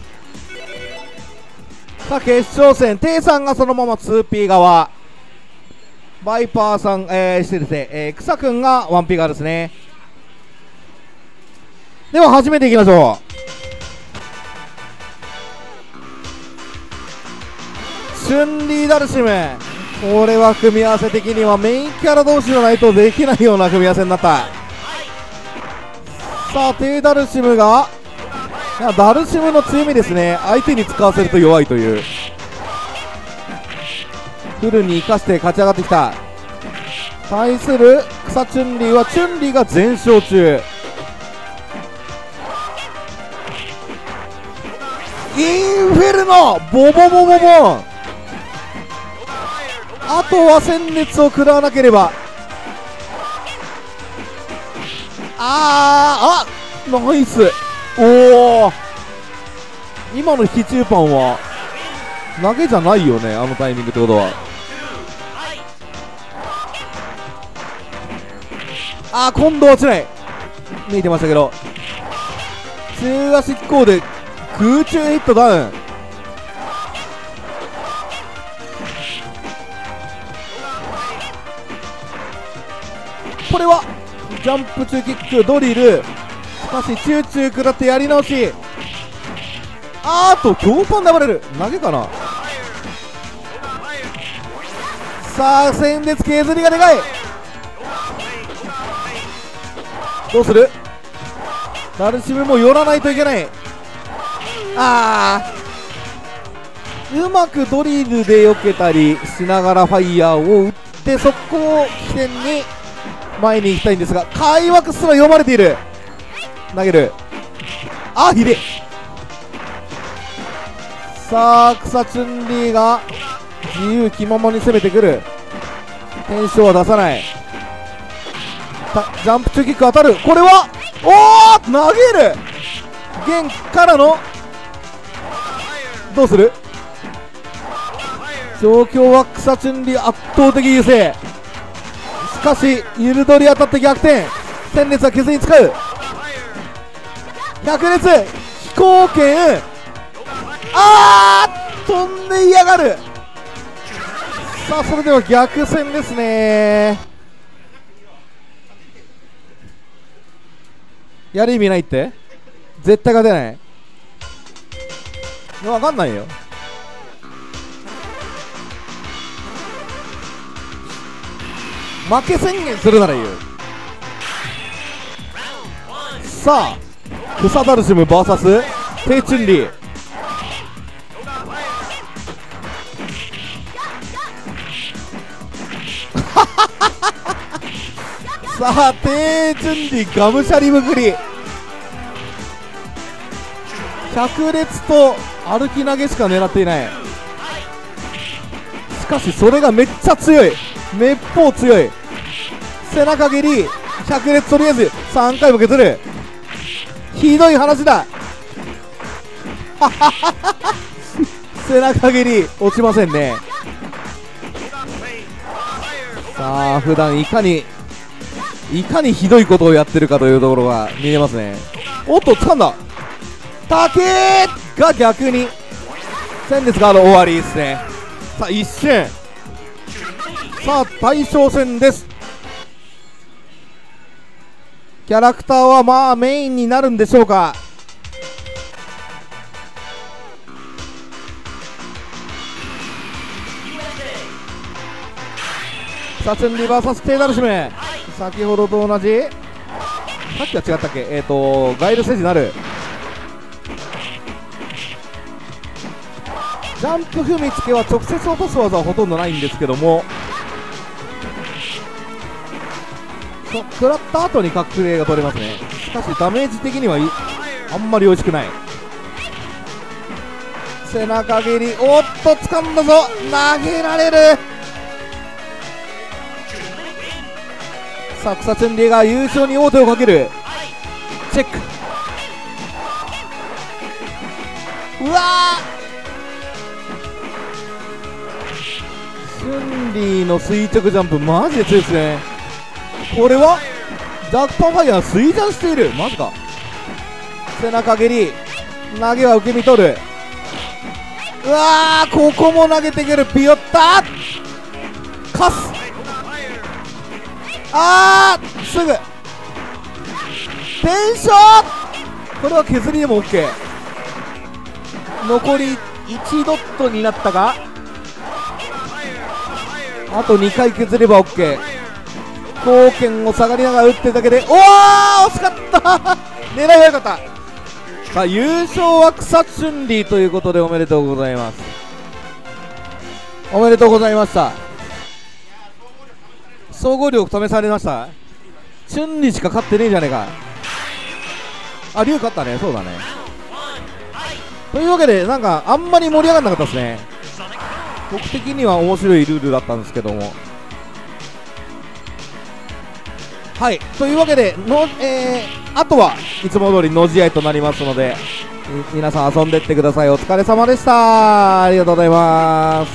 さあ決勝戦、テイさんがそのまま 2P 側、バイパーさん、失礼して、草くんが 1P 側ですね。では始めていきましょう。チュンリーダルシム、これは組み合わせ的にはメインキャラ同士じゃないとできないような組み合わせになった。さあテイダルシムが、ダルシムの強みですね、相手に使わせると弱いという、フルに生かして勝ち上がってきた。対する草チュンリーはチュンリーが全勝中。インフェルノボボボボボン。あとは戦熱を食らわなければ。ナイス。おお、今の引き中パンは投げじゃないよね、あのタイミングってことは。今度は落ちない、見えてましたけど、中足飛行で空中ヒットダウン。 これはジャンプ中キックドリル、しかしチューチュー食らってやり直し、強パンで暴れる、投げかな。さあ戦列削りがでかい、どうする。ダルシムも寄らないといけない。うまくドリルで避けたりしながらファイヤーを打って、そこを起点に前に行きたいんですが、開幕すら読まれている。投げる、ひでえ。さあ草チュンリーが自由気ままに攻めてくる。テンションは出さない。ジャンプ中キック当たる。これは投げる。弦からのどうする。状況は草チュンリー圧倒的優勢。しかしユルドリ当たって逆転。戦列は削りに使う。百列飛行剣、飛んで嫌がる。さあそれでは逆戦ですね。やる意味ないって、絶対勝てない。分かんないよ。負け宣言するなら言う。さあクサダルシム VS テイチュンリー。さあテイチュンリーがむしゃりむくり、百列と歩き投げしか狙っていない。しかしそれがめっちゃ強い、めっぽう強い。背中蹴り百列とりあえず3回も削る。ひどい話だ。背中蹴り落ちませんね。さあ普段いかにひどいことをやってるかというところが見えますね。おっと掴んだ。竹が逆に戦列ガード終わりですね。さあ一瞬、さあ大将戦です。キャラクターはまあメインになるんでしょうか。サチュンリバーサステイダルシム、先ほどと同じ、さっきは違ったっけ、ガイルセジなる。ジャンプ踏みつけは直接落とす技はほとんどないんですけども、食らった後に隠れが取れますね。しかしダメージ的にはあんまり美味しくない。背中蹴り、おっと掴んだぞ、投げられる。さあ草チュンリーが優勝に王手をかける。チェック、うわチュンリーの垂直ジャンプマジで強いですね。これはダークパンファイヤー垂直している、マジか。背中蹴り、投げは受け身取る。うわここも投げてくる。ピヨッタカス、すぐテンション。これは削りでも OK。 残り1ドットになったが、あと2回削れば OK。 貢献を下がりながら打ってるだけで、惜しかった狙いが良かった。さあ優勝は草チュンリーということでおめでとうございます。おめでとうございました。総合力試されました。チュンリーしか勝ってねえじゃねえか。竜勝ったね。そうだね。というわけでなんかあんまり盛り上がらなかったですね。僕的には面白いルールだったんですけども。はい、というわけであとはいつも通りの試合となりますので、皆さん遊んでってください。お疲れ様でした。ありがとうございます。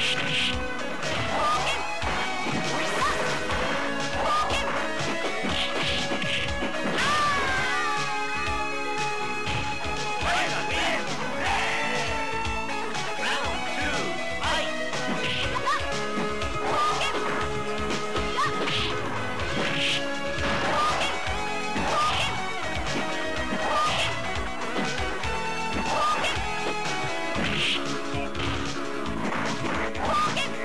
Rocket!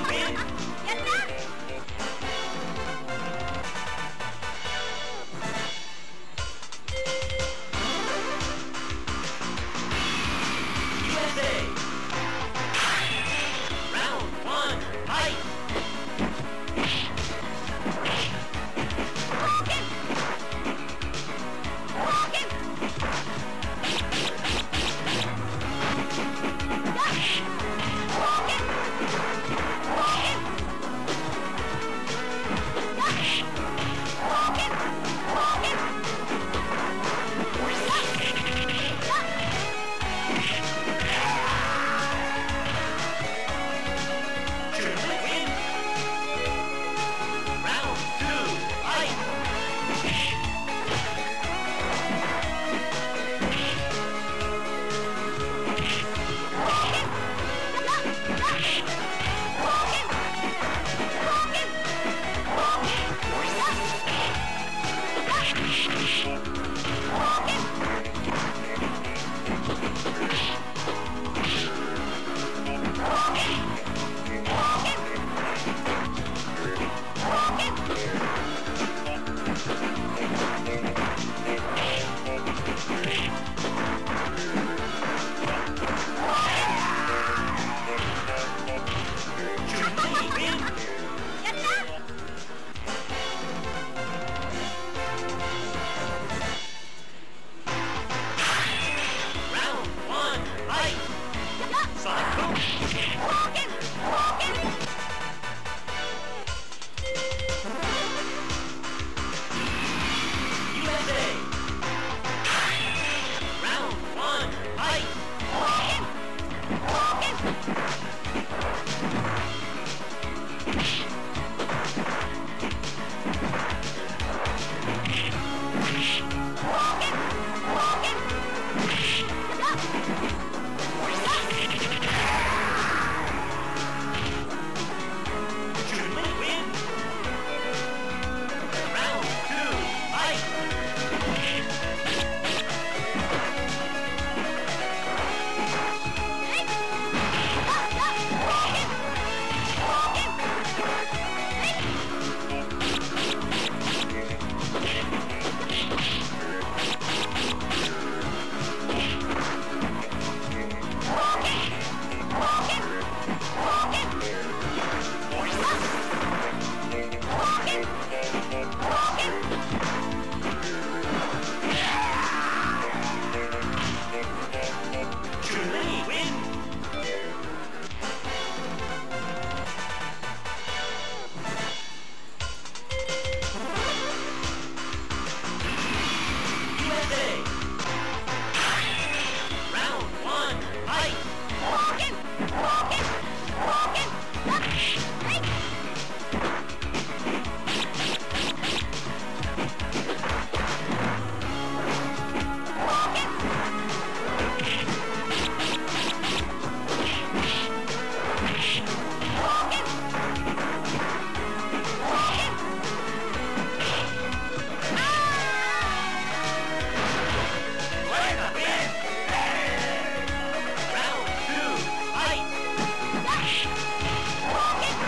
Round 2, fight!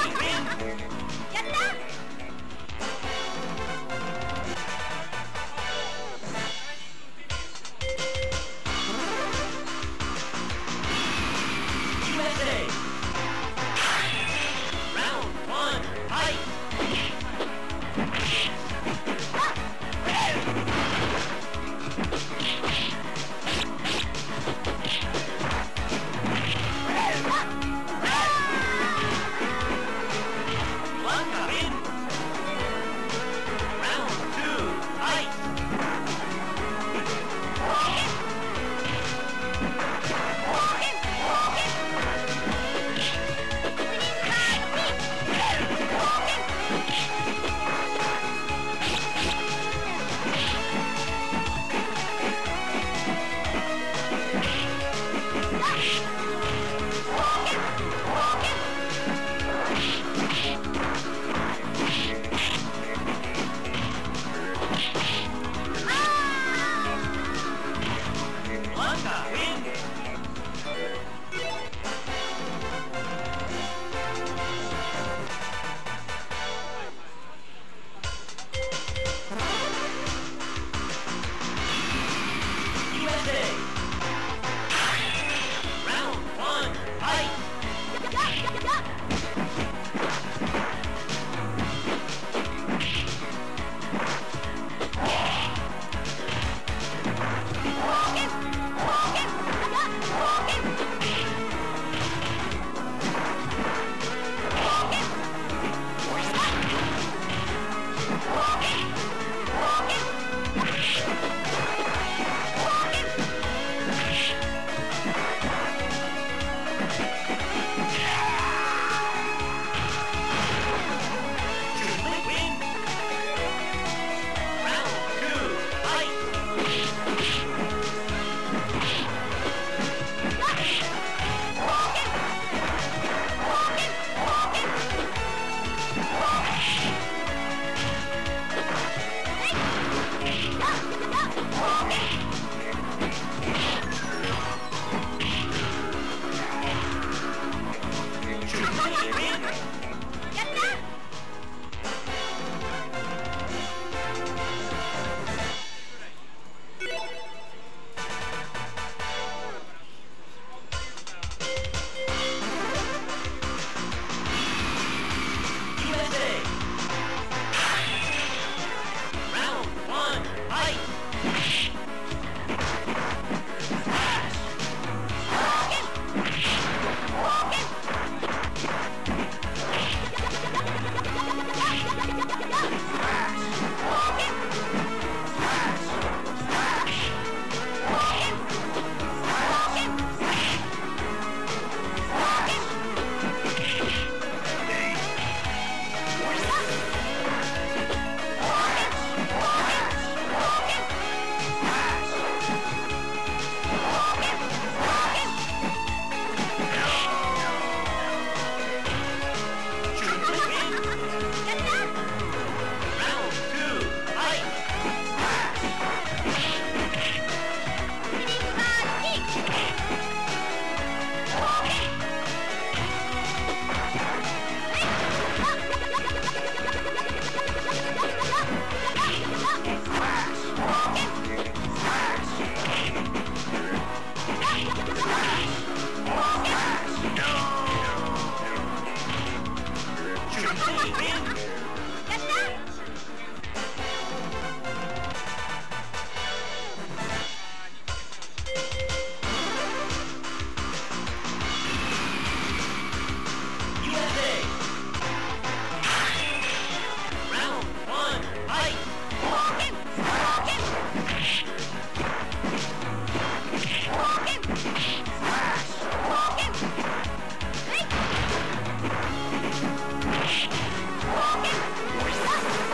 こ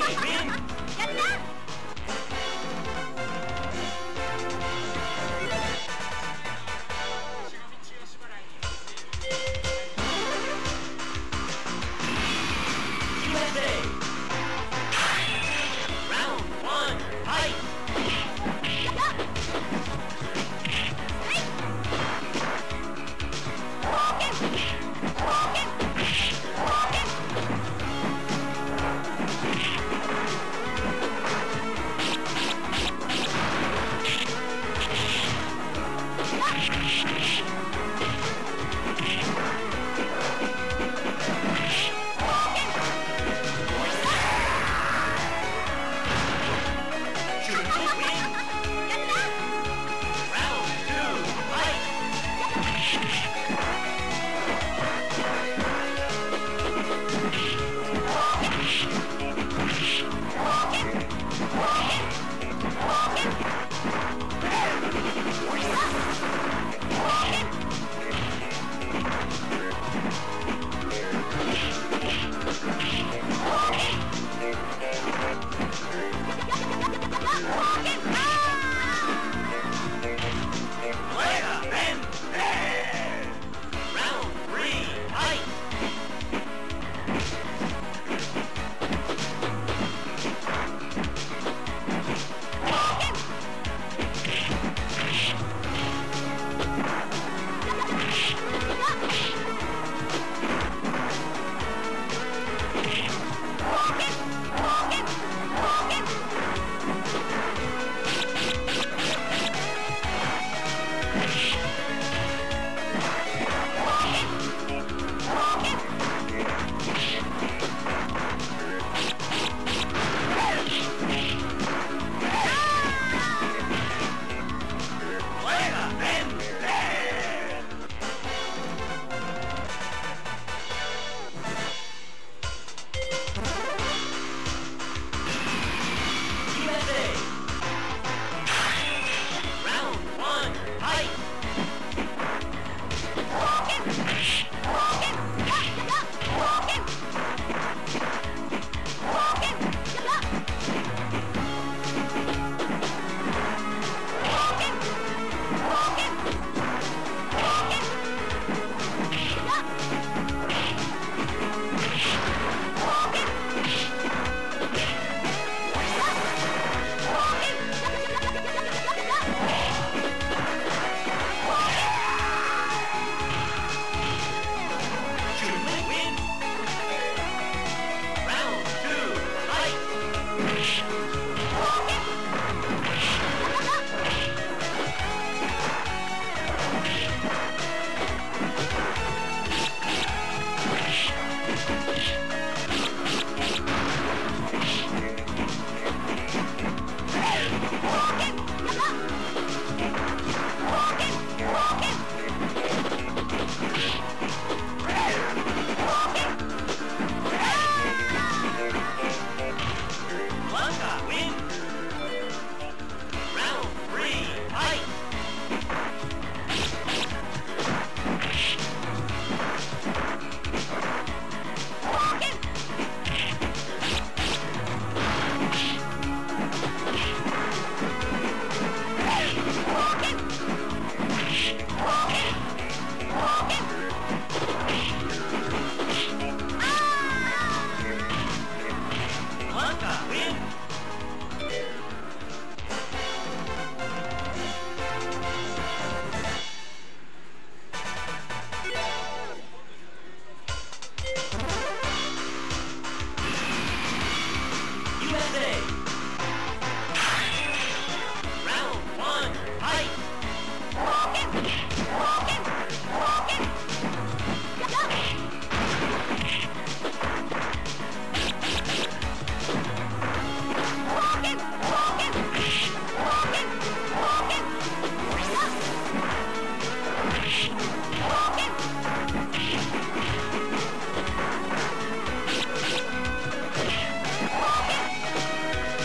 Win!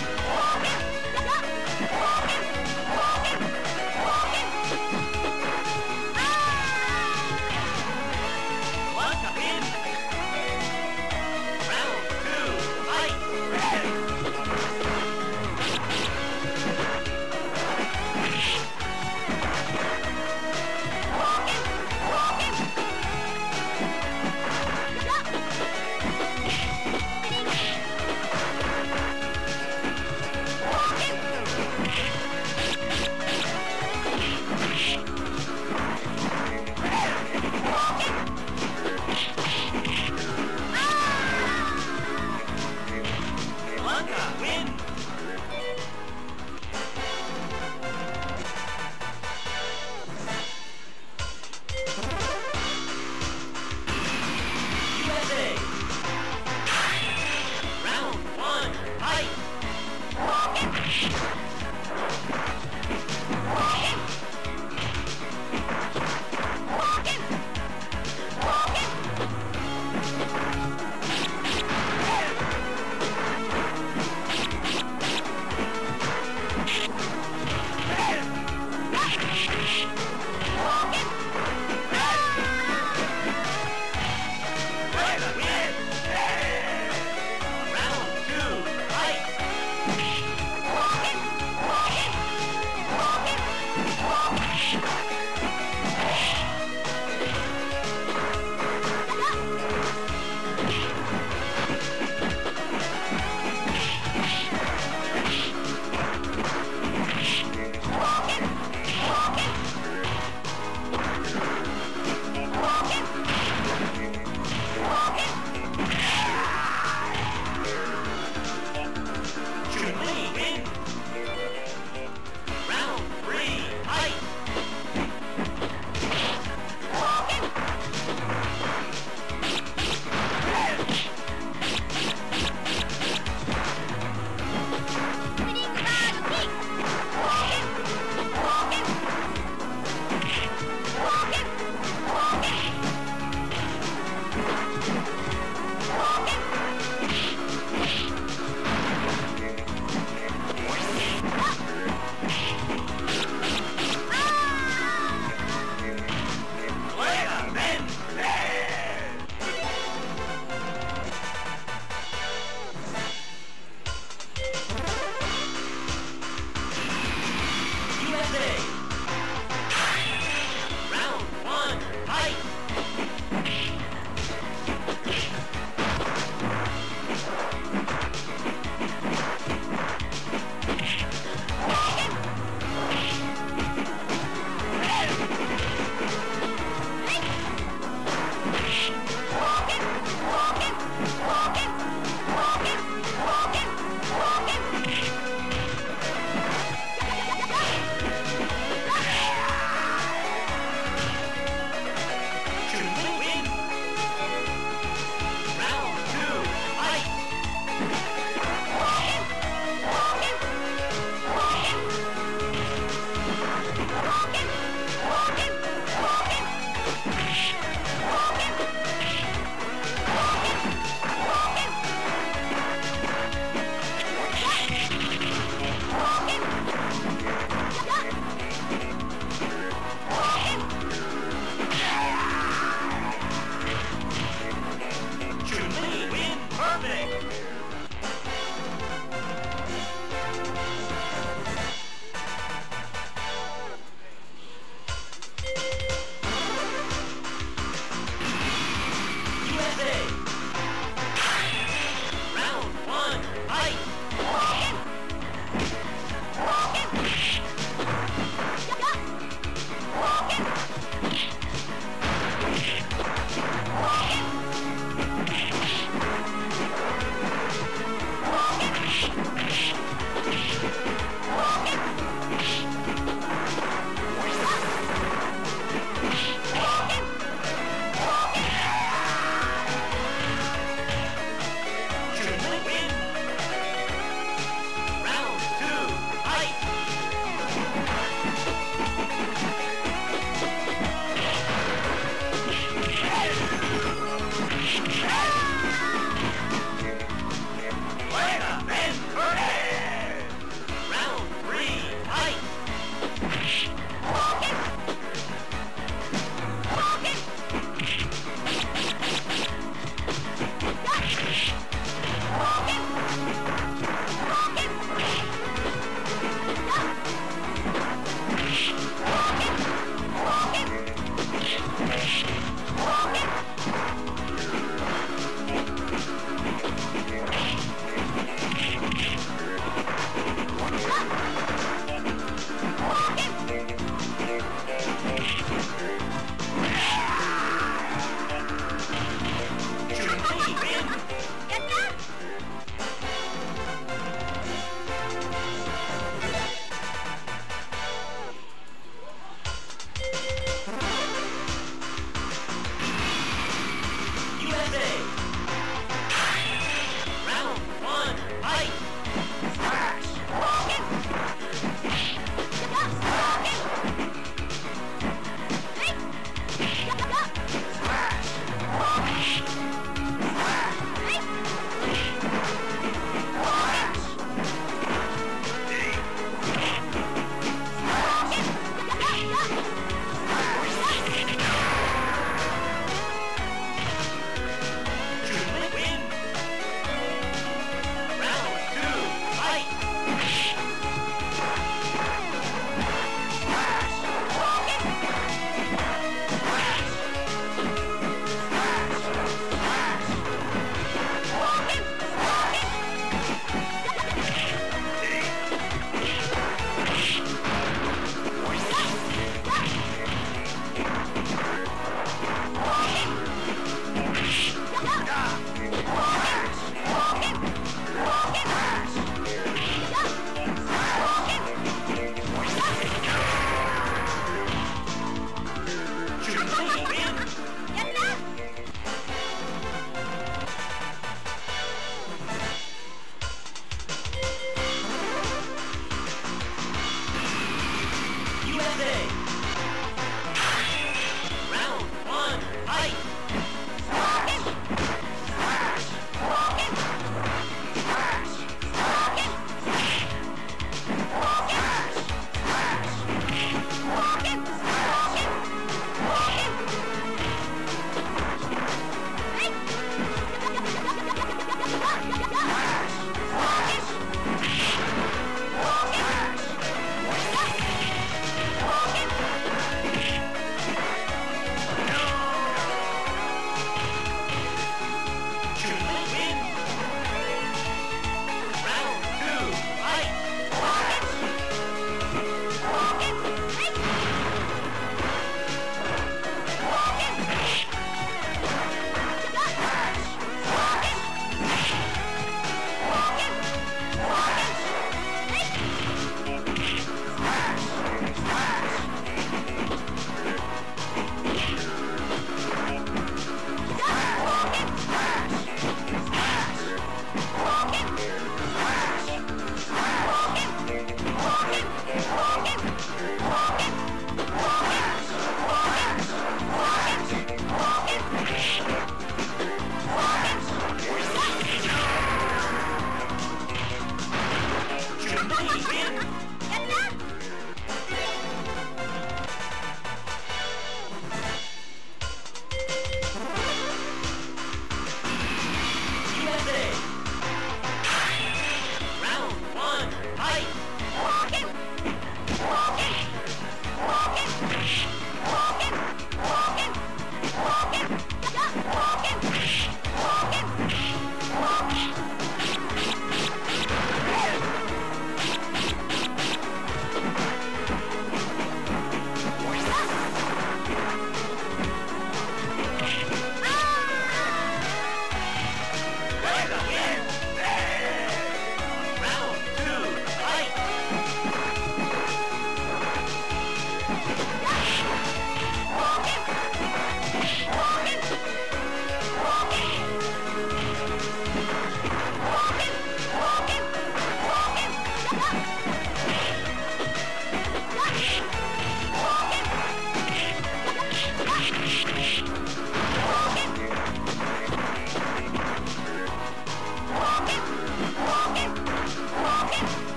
Rocket!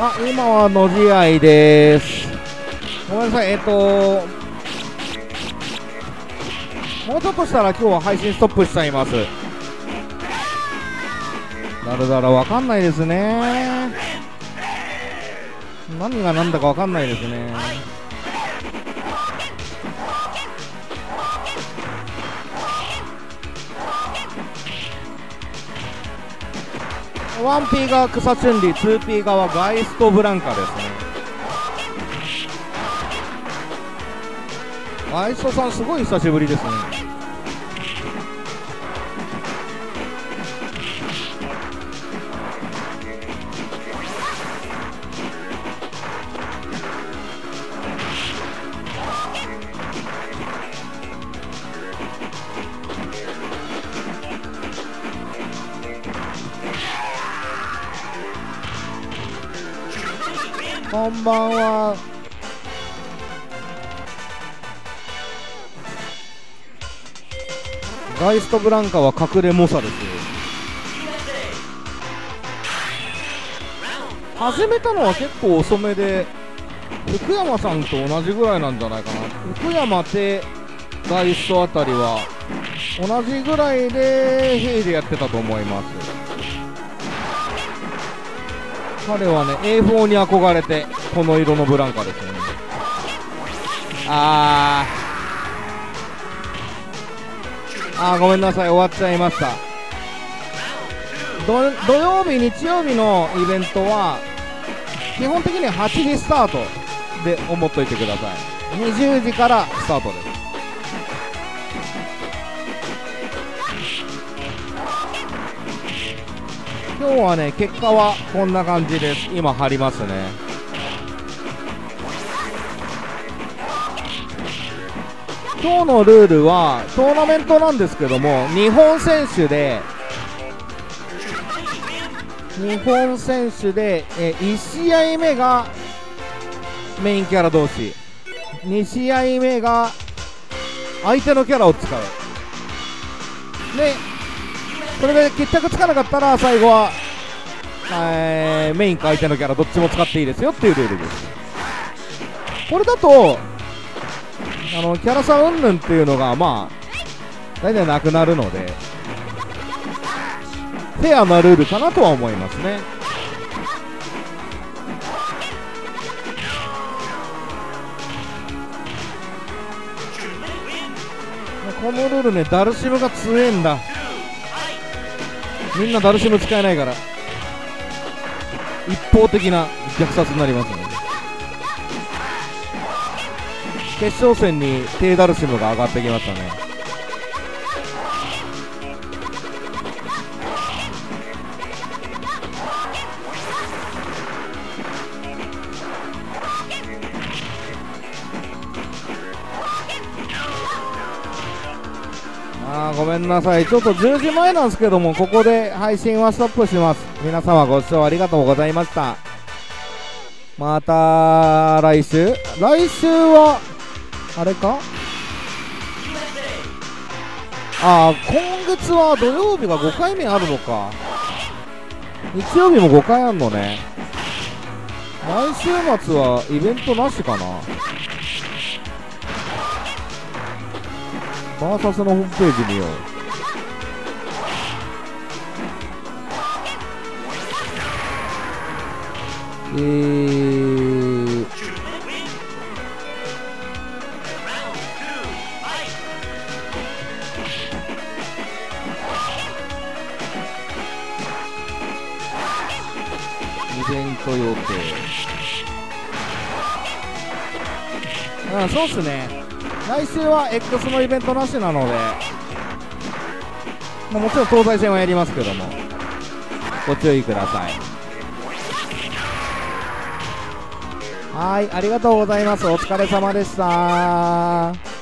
あ、今はの試合です。ごめんなさい、もうちょっとしたら今日は配信ストップしちゃいます。誰だらわかんないですね。何が何だかわかんないですね。1P が草チュンリー、2P 側ガイストブランカですね。ガイストさんすごい久しぶりですね。こんばんは。ガイストブランカは隠れ猛者です。始めたのは結構遅めで、福山さんと同じぐらいなんじゃないかな。福山でガイストあたりは同じぐらいでヘイでやってたと思います。彼はね A4 に憧れてこの色のブランカですよね。ごめんなさい、終わっちゃいました。土曜日日曜日のイベントは基本的には8時スタートで思っといてください。20時からスタートです。今日はね結果はこんな感じです。今貼りますね。今日のルールはトーナメントなんですけども、日本選手で1試合目がメインキャラ同士、2試合目が相手のキャラを使うで、それで決着つかなかったら最後は、メインか相手のキャラどっちも使っていいですよっていうルールです。これだとキャラ差云々っていうのがまあ大体なくなるのでフェアなルールかなとは思いますね。このルールね、ダルシムが強えんだ。みんなダルシム使えないから一方的な虐殺になりますね。決勝戦に低ダルシムが上がってきましたね。ごめんなさい、ちょっと10時前なんですけども、ここで配信はストップします。皆様ご視聴ありがとうございました。また来週はあれか、今月は土曜日が5回目あるのか。日曜日も5回あるのね。来週末はイベントなしかな。バーサスのホームページ見よう。イベント予定。そうっすね。来週は X のイベントなしなので、もちろん東西戦はやりますけども、ご注意ください。はい、ありがとうございます。お疲れ様でした。